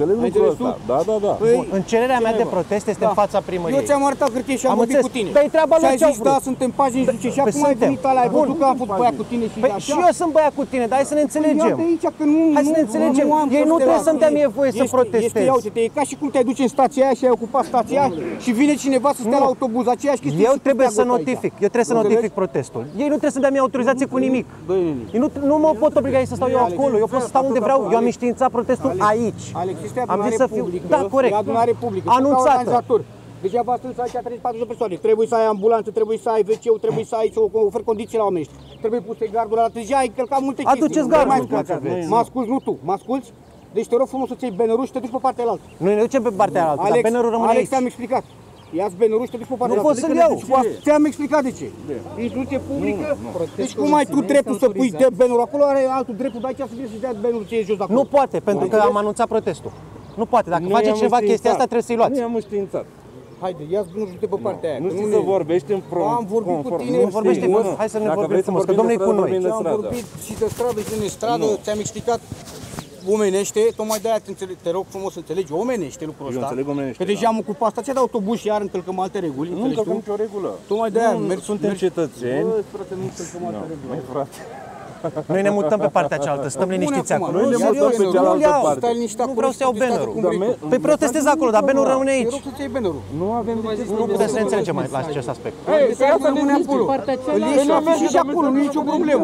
înțeleg lucrul ăsta. Da, da, da. Bun, în cererea mea de protest este în fața primăriei. Eu ți-am arătat hârtie și am vorbit cu tine. Dar e treaba lor ce au vrut. Și ai zis, da, suntem pagini și zice, și acum ai venit ala, ai văzut că am fost băiat cu tine și așa. Și eu sunt băiat cu tine, dar hai să ne înțelegem. Hai să ne înțelegem. Ei nu trebuie să-mi dea mie voie să protestez. Uite, e ca și cum te duci în stația aia și ai ocupat stația aia și vine cineva să stea la autobuz, aceeași chestie. Eu trebuie să notific, protestul. Ei nu trebuie să dea mie autorizație cu nimic. Nu mă pot obliga ei să stau eu acolo, eu pot să stau unde vreau. Eu am înștiințat protestul aici. Am zis să fiu, da, corect, anunțată. Degeaba strâns aici 34 de persoane. Trebuie să ai ambulanță, trebuie să ai WC-ul, trebuie să ai să oferi condiții la oameni. Trebuie puse gardul la deja ai călcat multe chestii. Aduceți gardul. Mă asculți, nu tu, mă asculți? Deci te rog frumos să-ți iei bannerul și te duci pe partea alaltă. Noi ne ducem pe partea alaltă, dar bannerul rămâne aici. Alex, ți-am explicat. Ia-ți bannerul și te duci pe partea alaltă. Nu pot să-l iau. Ți-am explicat de ce. Instituție publică. Deci cum ai tu dreptul să pui de bannerul acolo, are altul dreptul de aici să vine să-ți dea bannerul ce e jos de acolo. Nu poate, pentru că am anunțat protestul. Nu poate, dacă face ceva chestia asta trebuie să-i luați. Nu i-am înștiințat. Haide, ia-ți bannerul și te pe partea aia. Nu știi să vorbești în front. Am vorbit cu tine. Nu vorbește, hai să ne vorbim frumos, că domnul e cu noi. Am vorbit și de stradă și de stradă, ți-am explicat omenește, tocmai de-aia te rog frumos să înțelegi omenește lucrul ăsta. Eu înțeleg omenește. Că deja am ocupat stația de autobuz și iar încălcăm alte reguli. Nu încălcăm nicio regulă. Tocmai de-aia suntem cetățeni. Bă, frate, nu încălcăm alte reguli. Noi ne mutăm pe partea cealaltă, stăm liniștiți acolo. Noi ne mutăm pe cealaltă parte. Nu vreau să iau bannerul. Păi protestez acolo, dar bannerul rămâne aici. Te rog să-ți iei bannerul. Nu avem de ce. Nu putem să ne înțelegem mai la acest aspect. Ei, să rămâne acolo. Îl ieși la fi și acolo, nu e nicio problemă.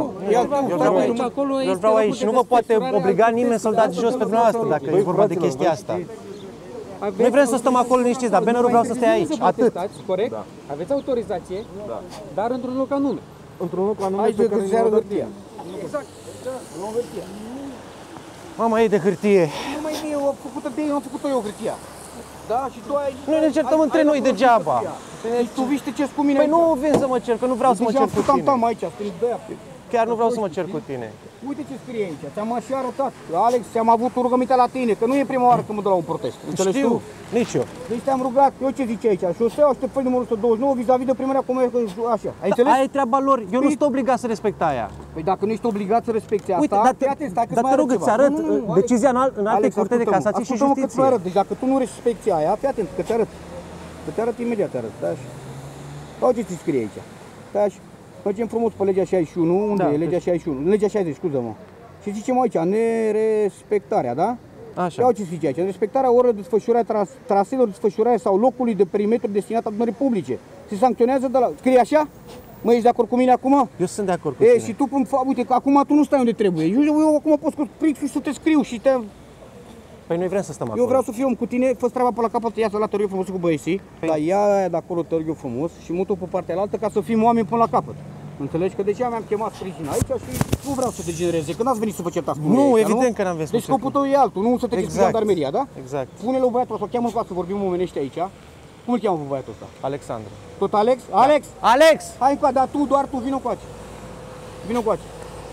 Eu vreau aici și nu vă poate obliga nimeni să-l dați jos pe dumneavoastră dacă e vorba de chestia asta. Noi vrem să stăm acolo liniștiți, dar bannerul vreau să stea aici, atât. Corect? Aveți autorizație, dar într-un loc anume. Într-un loc anume aici pe care se ară hârtia. Exact. Nu hârtia. Mama, e de hârtie. Nu mai e, am făcut-o eu hârtia. Da, și tu ai... Noi ne certăm între noi degeaba. Deci tu vii să te ceri cu mine. Păi nu vin să mă cer, că nu vreau să mă cer cu tine. Deja aici, strâns de aia. Chiar nu vreau să mă cer cu tine. Uite ce scrie aici, ți-am și arătat. Alex, ți-am avut o rugăminte la tine, că nu e prima oară când mă dau la un protest. Înțelegi tu? Nici eu. Deci te-am rugat, eu ce zice aici, șoseaua Ștefăni numărul 129 vis-a-vis de primăria Comerț, așa. Ai înțeles? Aia e treaba lor, eu nu sunt obligat să respect aia. Păi dacă nu ești obligat să respecti asta, uite, dar te rog, îți arăt decizia în alte curte de casație și justiție. Deci dacă tu nu respecti aia, fii atent, că te arăt imediat, te arăt, stai așa. Sau ce ți scrie aici? Stai așa. Mergem frumos pe legea 61, unde e legea 61? Legea 60, scuză-mă. Și zicem aici, nerespectarea, da? Așa. Ia ce zice aici, nerespectarea orelor de desfășurare, traseelor de desfășurare sau locului de perimetru destinat adunării publice. Se sancționează de la... Scrie așa? Mă, ești de acord cu mine acum? Eu sunt de acord cu tine. Și tu, uite, acum tu nu stai unde trebuie. Eu acum pot să te scriu și te... Păi noi vrem să stăm acolo. Eu vreau să fiu om cu tine, fă treaba pe la capăt, ia-ți la tăriu frumos cu băieții, dar ia aia de acolo tăriu frumos și mut-o pe partea altă ca să fim oameni până la capăt. Înțelegi? Că deja mi-am chemat sprijin aici și nu vreau să degenereze, că n-ați venit să vă certați cu mine. Nu, evident că n-am venit. Deci scopul tău e altul, nu să te cu jandarmeria, da? Exact. Pune-l o băiatul ăsta, cheamă-l să vorbim omenește aici. Cum îl cheamă pe băiatul ăsta? Alexandru. Tot Alex? Da. Alex! Alex! Hai încoa, dar tu, doar tu, vină coace. Vină coace.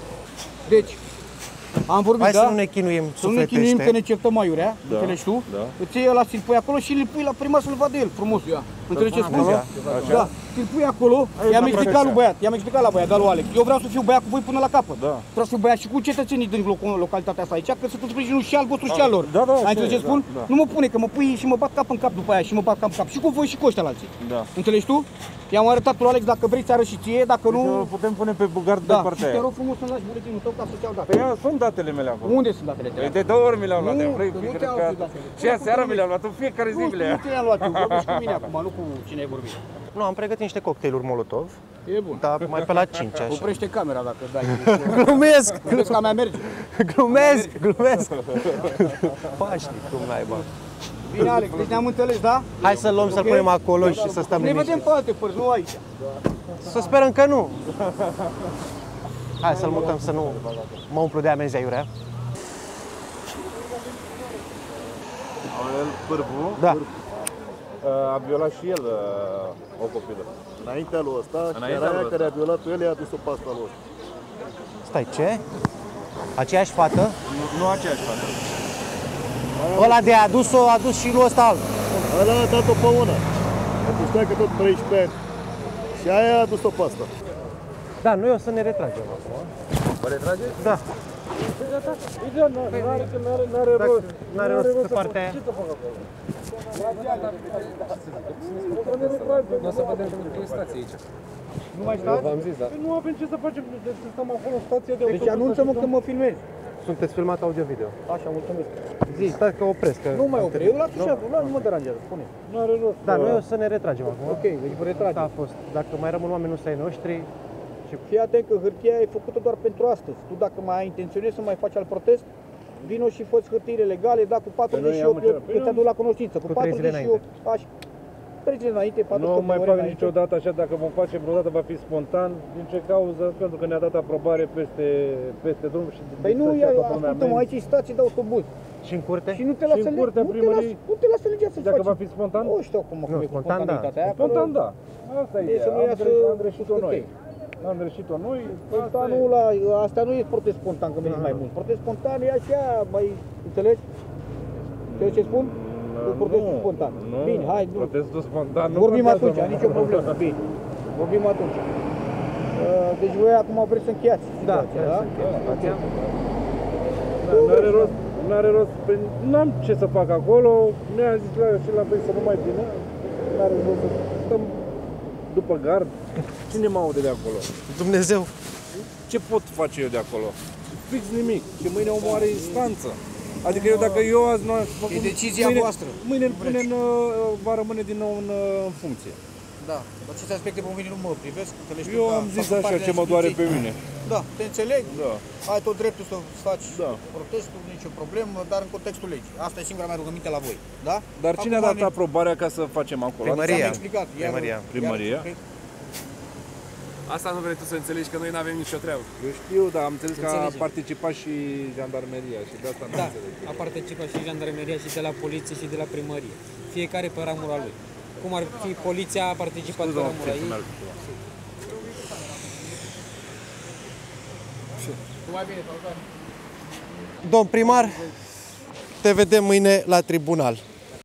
Deci, am vorbit, hai da? să nu ne chinuim sufletește. Să nu ne chinuim că ne certăm aiurea, da, înțelegi tu? Da. Îți iei ăla, ți-l pui acolo și îl pui la primar să-l vadă el, frumos. Înțelegi ce spun? Da. Ți-l pui acolo, i-am explicat lui băiat, la băiat, dar lui Alex. Eu vreau să fiu băiat cu voi până la capăt. Da. Vreau să fiu băiat și cu cetățenii din localitatea asta aici, că sunt sprijinul și al vostru și al lor. Da, da, ai înțeles ce spun? Da. Nu mă pune, că mă pui și mă bat cap în cap după aia și mă bat cap în cap și cu voi și cu ăștia la alții. Da. Înțelegi tu? I-am arătat lui Alex, dacă vrei să arăt și ție, dacă nu... putem pune pe bugard de partea aia. Te rog frumos să-mi lași buletinul tău ca să-ți iau datele. Păi sunt datele mele acolo. Unde sunt datele tale? De 2 ori mi le-am luat. Nu te-au datele. Și aseară mi le-am luat, în fiecare zi mi le-am. Nu te-am luat, eu vorbești cu mine acum, nu cu cine ai vorbit. Nu, am pregătit niște cocktailuri Molotov. E bun. Dar mai pe la 5 așa. Oprește camera dacă dai. Glumesc! Glumesc că a mea merge. Glumesc! Pașnic, cum naiba. Bine, Alex, deci ne-am înțeles, da? Hai să-l luăm, să-l punem acolo și să stăm liniștiți. Ne vedem pe alte părți, nu aici. Să sperăm că nu. Hai să-l mutăm, să nu mă umplu de amenzi aiurea. El, pârvul? Da. A violat și el o copilă. Înaintea lui ăsta, chiar aia care a violat-o el, i-a adus-o pe asta lui ăsta. Stai, ce? Aceeași fată? Nu aceeași fată. Ăla de a adus-o, a adus și lui ăsta altul. Ăla a dat-o pe una. Atunci stai că tot 13 ani. Și aia a adus-o pe asta. Da, noi o să ne retragem acum. Vă retrage? Da. N-are rost pe partea aia. Nu o să vedem în stație aici. Nu mai stați? V-am zis, da. Nu avem ce să facem, stăm acolo în stația de Deci anunță-mă că mă filmezi. Sunteți filmat audio-video. Așa, mulțumesc. Zi, stai că opresc. Nu mai opri, eu nu mă deranjează, spune. Nu are rost. Da, noi o să ne retragem acum. Ok, deci vă retragem. Da, a fost. Dacă mai rămân oameni nu ai noștri... Fii atent că hârtia e făcută doar pentru astăzi. Tu dacă mai intenționezi să mai faci alt protest, vino și fă hârtiile legale, da, cu 48 eu te aduc la cunoștință. Cu 48, așa. 3 zile înainte, 48 nu mai fac niciodată așa, dacă vom face vreodată va fi spontan. Din ce cauză? Pentru că ne-a dat aprobare peste drum și... Păi nu, ascultă-mă, aici e stație de autobuz. Și în curte? Și nu te lasă legea să faci. Dacă va fi spontan? Nu știu acum cum e cu spontanitatea aia. Spontan, da. Asta e, am greșit-o noi. Am greșit-o noi. Asta nu e protest spontan, că mergi mai mult. Protest spontan e așa, mai înțelegi? Înțelegi ce spun? Protestul spontan. Bine, hai, nu. Protestul spontan nu. Vorbim atunci, nicio problemă. Bine. Vorbim atunci. Deci voi acum vreți să încheiați. Da, n-are rost, n-am ce să fac acolo. Ne-a zis și la băi să nu mai vină. N-are rost să stăm după gard. Cine mă aude de acolo? Dumnezeu. Ce pot face eu de acolo? Fix nimic. Și mâine omoară instanță. Adică eu dacă eu azi nu... E decizia voastră. Mâine îl punem, va rămâne din nou în funcție. Da, aceste aspecte pe mine nu mă privesc. Eu am zis așa ce mă doare pe mine. Da, te înțeleg. Da. Ai tot dreptul să faci protestul, nicio problemă, dar în contextul legii. Asta e singura mea rugăminte la voi. Da? Dar cine a dat aprobarea ca să facem acolo? Primăria. Explicat. Primăria. Asta nu vrei tu să înțelegi că noi nu avem nicio treabă. Eu știu, dar am înțeles că a participat și jandarmeria și de asta nu înțeleg. A participat și jandarmeria și de la poliție și de la primărie. Fiecare pe ramura lui. Cum ar fi poliția a participat pe ramura ei. Domn primar, te vedem mâine la tribunal.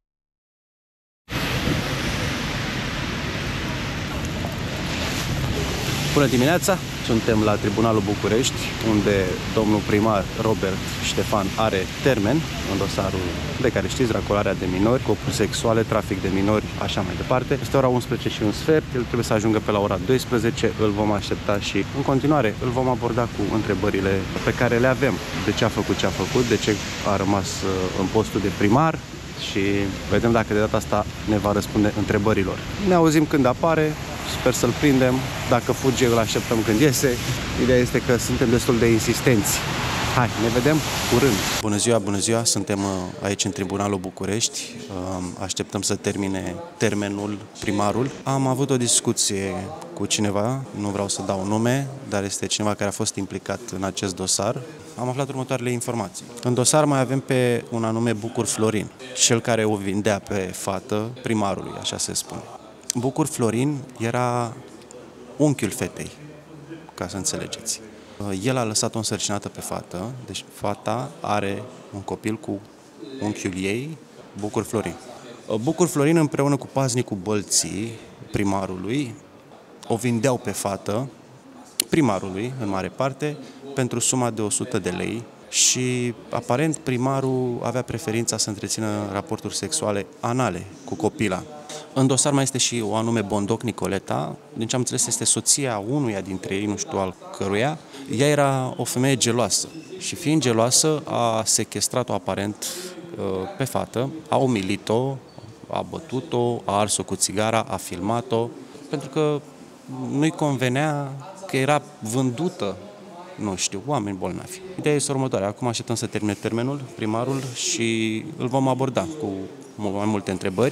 Bună dimineața! Suntem la Tribunalul București, unde domnul primar Robert Ștefan are termen în dosarul de care știți, racolarea de minori, scopuri sexuale, trafic de minori, așa mai departe. Este ora 11 și un sfert, el trebuie să ajungă pe la ora 12, îl vom aștepta și în continuare îl vom aborda cu întrebările pe care le avem. De ce a făcut ce a făcut, de ce a rămas în postul de primar și vedem dacă de data asta ne va răspunde întrebărilor. Ne auzim când apare. Sper să-l prindem. Dacă fuge, îl așteptăm când iese. Ideea este că suntem destul de insistenți. Hai, ne vedem curând. Bună ziua! Suntem aici în Tribunalul București. Așteptăm să termine termenul primarul. Am avut o discuție cu cineva, nu vreau să dau nume, dar este cineva care a fost implicat în acest dosar. Am aflat următoarele informații. În dosar mai avem pe un anume Bucur Florin, cel care o vindea pe fată primarului, așa se spune. Bucur Florin era unchiul fetei, ca să înțelegeți. El a lăsat-o însărcinată pe fată, deci fata are un copil cu unchiul ei, Bucur Florin. Bucur Florin împreună cu paznicul Bălții, primarului, o vindeau pe fată, primarului, în mare parte, pentru suma de 100 de lei și aparent primarul avea preferința să întrețină raporturi sexuale anale cu copila. În dosar mai este și o anume Bondoc Nicoleta, din ce am înțeles este soția unuia dintre ei, nu știu al căruia. Ea era o femeie geloasă și fiind geloasă a sequestrat-o aparent pe fată, a umilit-o, a bătut-o, a ars-o cu țigara, a filmat-o, pentru că nu-i convenea că era vândută, nu știu, oameni bolnavi. Ideea este următoarea, acum așteptăm să termine termenul, primarul, și îl vom aborda cu mai multe întrebări.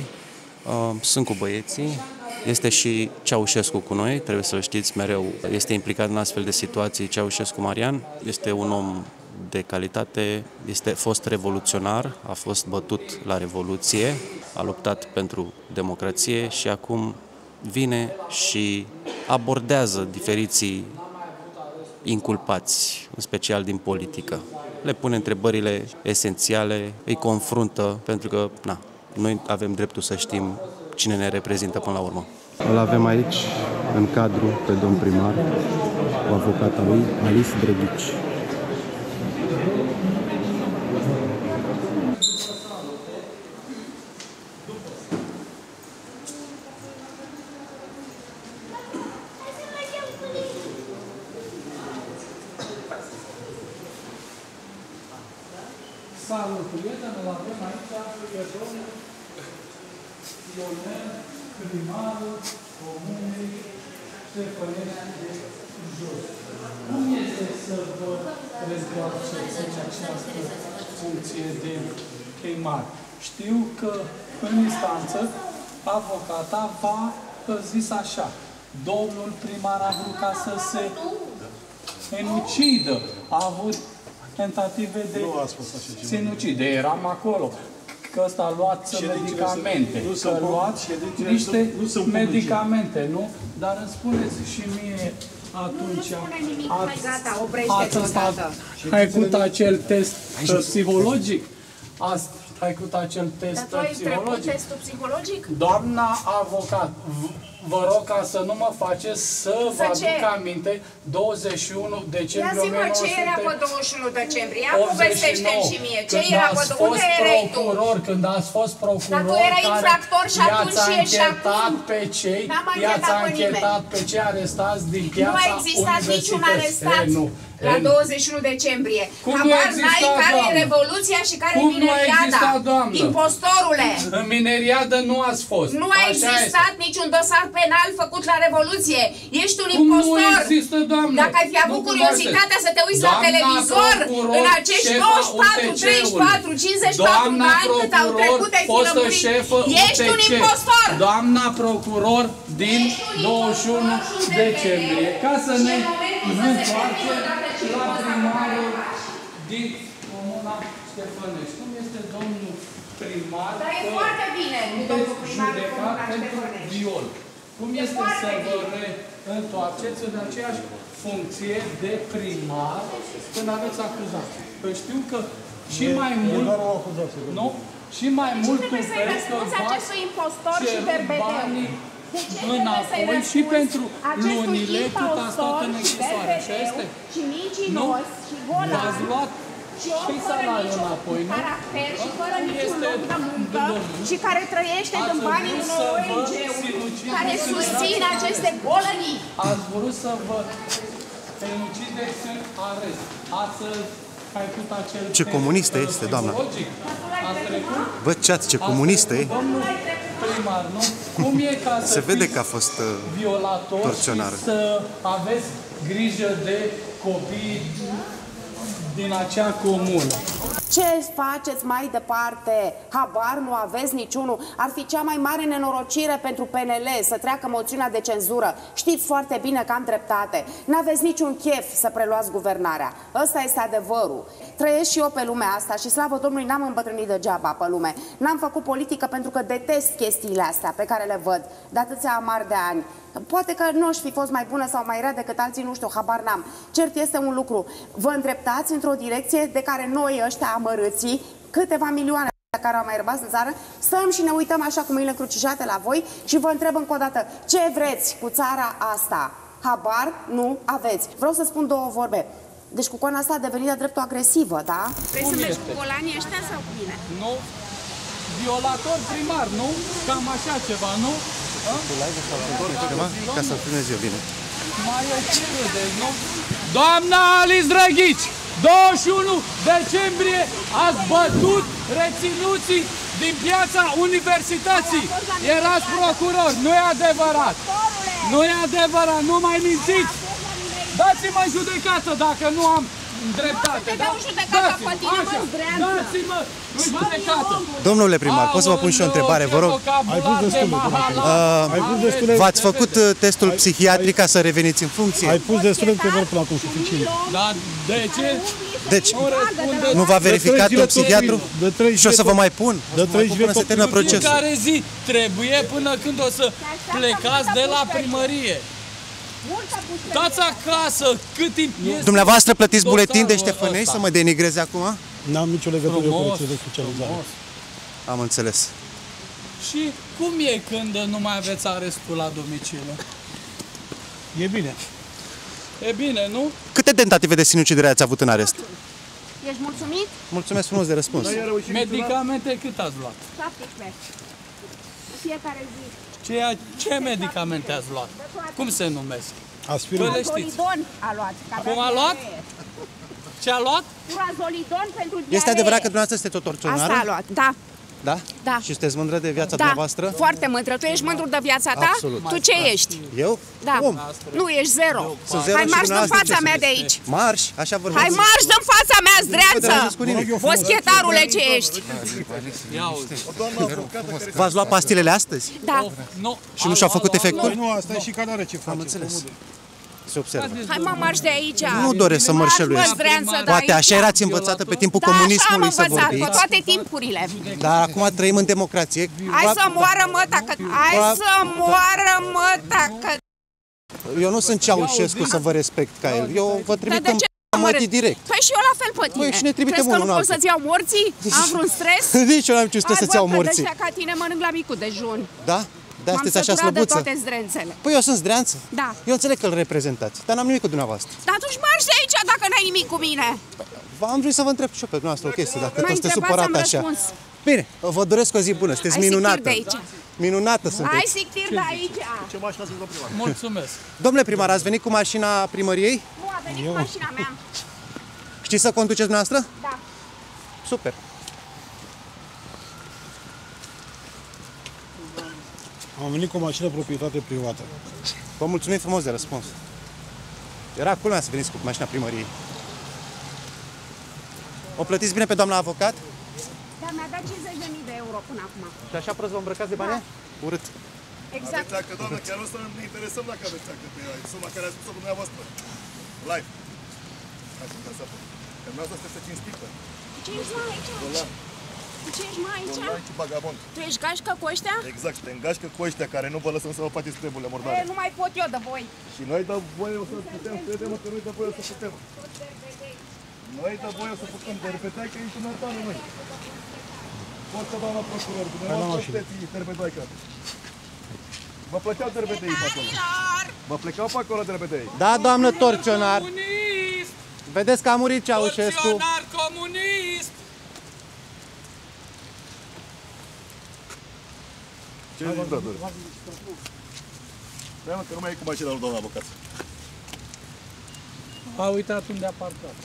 Sunt cu băieții, este și Ceaușescu cu noi, trebuie să știți, mereu este implicat în astfel de situații. Ceaușescu Marian este un om de calitate, este fost revoluționar, a fost bătut la Revoluție, a luptat pentru democrație și acum vine și abordează diferiții inculpați, în special din politică. Le pune întrebările esențiale, îi confruntă, pentru că, noi avem dreptul să știm cine ne reprezintă până la urmă. Îl avem aici, în cadru, pe domn primar, cu avocata lui, Alice Dreghici. Salut, prieten, îl avem aici pe domnul Ionel, primarul Comunei Ștefănești de Jos. Cum este să vă reîntoarceți în această funcție de primar? Știu că în instanță avocata v-a zis așa: domnul primar a vrut ca să se sinucidă, a avut tentative de sinucidere. Eram acolo. Că ăsta luați medicamente, că luați niște medicamente, nu? Dar îmi spuneți și mie atunci, ați făcut acel test psihologic? Ați făcut acel test psihologic? Testul psihologic? Doamna avocat, vă rog ca să nu mă faceți să vă aduc aminte 21 decembrie 1989. Ia zi-mă, ce era pe 21 decembrie? Ia povestește-mi și mie. Ce era pe 21? Unde erai tu? Când ați fost procuror, dar tu erai infractor și atunci ești acum. I-ați anchetat pe cei arestați din piața Nu a existat niciun arestat la 21 decembrie. Cum habar n-ai care e revoluția și care e mineriada. Impostorule! În mineriadă nu ați fost. Nu a existat niciun dosar penal făcut la Revoluție. Ești un impostor. Nu există, doamnă. Dacă ai fi avut curiozitatea să te uiți la televizor în acești 24, 34, 54 de ani cât au trecut, ai fi lămurit. Ești un impostor. Doamna procuror din 21 decembrie. Ca să ne întoarcem la primarul din Comuna Ștefănești. Cum este domnul primar? Dar e foarte bine, domnul primar de Comuna Ștefănești. Viol. Cum este să vă reîntoarceți în aceeași funcție de primar când aveți acuzații? Că știu că și mai mult... Nu? Și mai mult tu trebuie să-i răspunzi acestui impostor și berbedeu. Înapoi și pentru lunile cât a stat în închisoare. Așa este? Și mincinoși și golan. V-ați luat și salariul înapoi, nu? Caracter și fără niciun loc de muncă și care trăiește din banii unor ONG-uri care susțin aceste golănii. Ați vrut să vă sinucideți în arest. Ați făcut acel ce comunistă este, doamna. Bă, ce comunistă e. Primar, nu? Cum e ca să se vede că a fost violator și să aveți grijă de copii din acea comună? Ce faceți mai departe? Habar nu aveți niciunul. Ar fi cea mai mare nenorocire pentru PNL să treacă moțiunea de cenzură. Știți foarte bine că am dreptate. N-aveți niciun chef să preluați guvernarea. Ăsta este adevărul. Trăiesc și eu pe lumea asta și slavă Domnului n-am îmbătrânit degeaba pe lume. N-am făcut politică pentru că detest chestiile astea pe care le văd de atâția amari de ani. Poate că nu aș fi fost mai bună sau mai rea decât alții, nu știu, habar n-am. Cert este un lucru. Vă îndreptați într-o direcție de care noi ăștia amărâții, câteva milioane care au mai rămas în țară, stăm și ne uităm așa cu mâinile crucișate la voi și vă întreb încă o dată, ce vreți cu țara asta? Habar nu aveți. Vreau să spun două vorbe. Deci cu coana asta a devenit de dreptul agresivă, da? Vrei să mergi cu golanii ăștia sau cu mine? Nu. Violator primar, nu? Cam așa ceva, nu? Ca să-l filmez eu bine. Mai e ce vedeți, nu? Doamna Alice Drăghici, 21 decembrie ați bătut reținuții din piața universității. Erați procuror, nu e adevărat. Nu e adevărat, nu mai mințiți. Dați-mă în judecată dacă nu am dreptate. Te dau în judecată pe tine, mă, zdreanță. Dați-mă în judecată. Domnule primar, pot să vă pun și o întrebare, vă rog? V-ați făcut testul psihiatric ca să reveniți în funcție? Ai pus destule întrebări până acum, suficient. Dar de ce? Deci, nu v-a verificat un psihiatru? Și o să vă mai pun? Până se termină procesul. Care zi trebuie până când o să plecați de la primărie? Dați acasă cât timp este. Dumneavoastră plătiți buletin de Ștefănești să mă denigreze acum? N-am nicio legătură cu poliție specializare. Am înțeles. Și cum e când nu mai aveți arestul la domiciliu? E bine. E bine, nu? Câte tentative de sinucidere ați avut în arest? Ești mulțumit? Mulțumesc frumos de răspuns. Medicamente cât ați luat? 17. Fiecare zi. Ce medicamente ați luat? Cum se numesc? Aspirin. Polidon a luat. Cum a luat? Ce a luat? Furazolidon pentru diaree. Este adevărat că dumneavoastră sunteți o torționară? Asta a luat, da. Da? Da. Și sunteți mândră de viața Da, dumneavoastră? foarte mândră. Tu ești mândru de viața ta? Absolut. Tu ce ești? Eu? Da. Om. Nu, ești zero. Sunt zero. Hai și marș în dumneavoastră fața ce mea de sunteți? aici. Marș, așa vorbim. Hai marș în fața mea, zdreanță. deranjez cu nimic. Boschetarule ce ești. V-ați luat pastilele astăzi? Da. Și nu și-au făcut efectul? Nu, asta e și canare ce face. Am înțeles. Se observă. Hai mă, marș de aici. Nu doresc să mărșăluiesc. Poate așa erați învățată pe timpul comunismului să învățat, vorbiți. pe toate timpurile. Dar acum trăim în democrație. Hai să moară măta, că... Hai să moară măta, că... Eu nu sunt Ceaușescu să vă respect ca el. Eu vă trimit în mătii direct. Păi și eu la fel pe tine. Păi și ne trimitem Crezi că unul nu în pot să-ți iau morții? Am vreun stres? Nici eu n-am ce să-ți iau morții. Hai bă, că de ca tine mănânc la micul dejun. Da? De asta așa slăbuță. de toate zdrențele. Păi eu sunt zdreanță. Da. Eu înțeleg că îl reprezentați, dar n-am nimic cu dumneavoastră. Dar atunci marși de aici dacă n-ai nimic cu mine. Am vrut să vă întreb și eu pe dumneavoastră o chestie, dacă tot sunteți întrebați, supărată am așa. răspuns. Bine, vă doresc o zi bună, sunteți Hai minunată. sictir de aici. Minunată sunteți. Hai sictir de aici. Ce mașină ați venit, primar? Mulțumesc. Domnule primar, ați venit cu mașina primăriei? Nu, a venit cu mașina mea. Știți să conduceți dumneavoastră? Da. Super. Am venit cu o mașină proprietate privată. Vă mulțumim frumos de răspuns. Era culmea să veniți cu mașina primăriei. O plătiți bine pe doamna avocat? Dar mi-a dat 50.000 de euro până acum. Și așa prost vă îmbrăcați de bani? Da. Urât. Exact. Aveți teacă, doamnă, chiar o să ne interesăm dacă aveți teacă pe suma care a spus-o dumneavoastră. Live. Hai să-mi dăm sapă. Că dumneavoastră sunteți cinstită. Ce ești mai aici? Ce ești mai aici? Aici bagabond. Tu ești gașcă cu ăștia? Exact, te îngașcă cu ăștia care nu vă lăsăm să vă faceți treburile murdare. Nu mai pot eu de voi. Și noi dă voie o să putem, crede-mă că noi dă voie o să putem. Noi dă voie o să putem, de repetai că ești un altanul noi. Forță, doamna procuror, dumneavoastră sunteți terpetaică. Vă plăceau terpeteii pe acolo. Vă plecau pe acolo terpeteii. Da, doamnă torționar. Vedeți că a murit Ceaușescu. Torționar comunist! Ce zici, bradule? Da, mă, că nu mai e cu mașina lui doamna avocat. A uitat unde a parcat.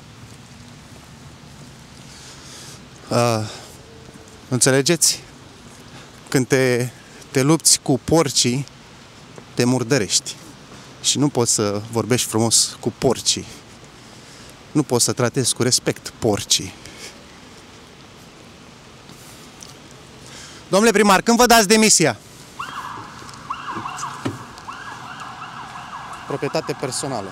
Înțelegeți? Când te lupți cu porcii, te murdărești. Și nu poți să vorbești frumos cu porcii. Nu poți să tratezi cu respect porcii. Domnule primar, când vă dați demisia? Proprietate personală.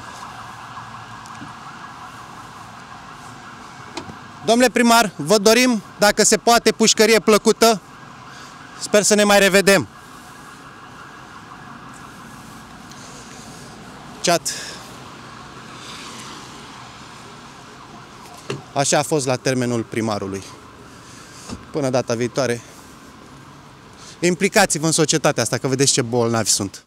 Domnule primar, vă dorim, dacă se poate, pușcărie plăcută. Sper să ne mai revedem. Chat. Așa a fost la termenul primarului. Până data viitoare, implicați-vă în societatea asta, că vedeți ce bolnavi sunt.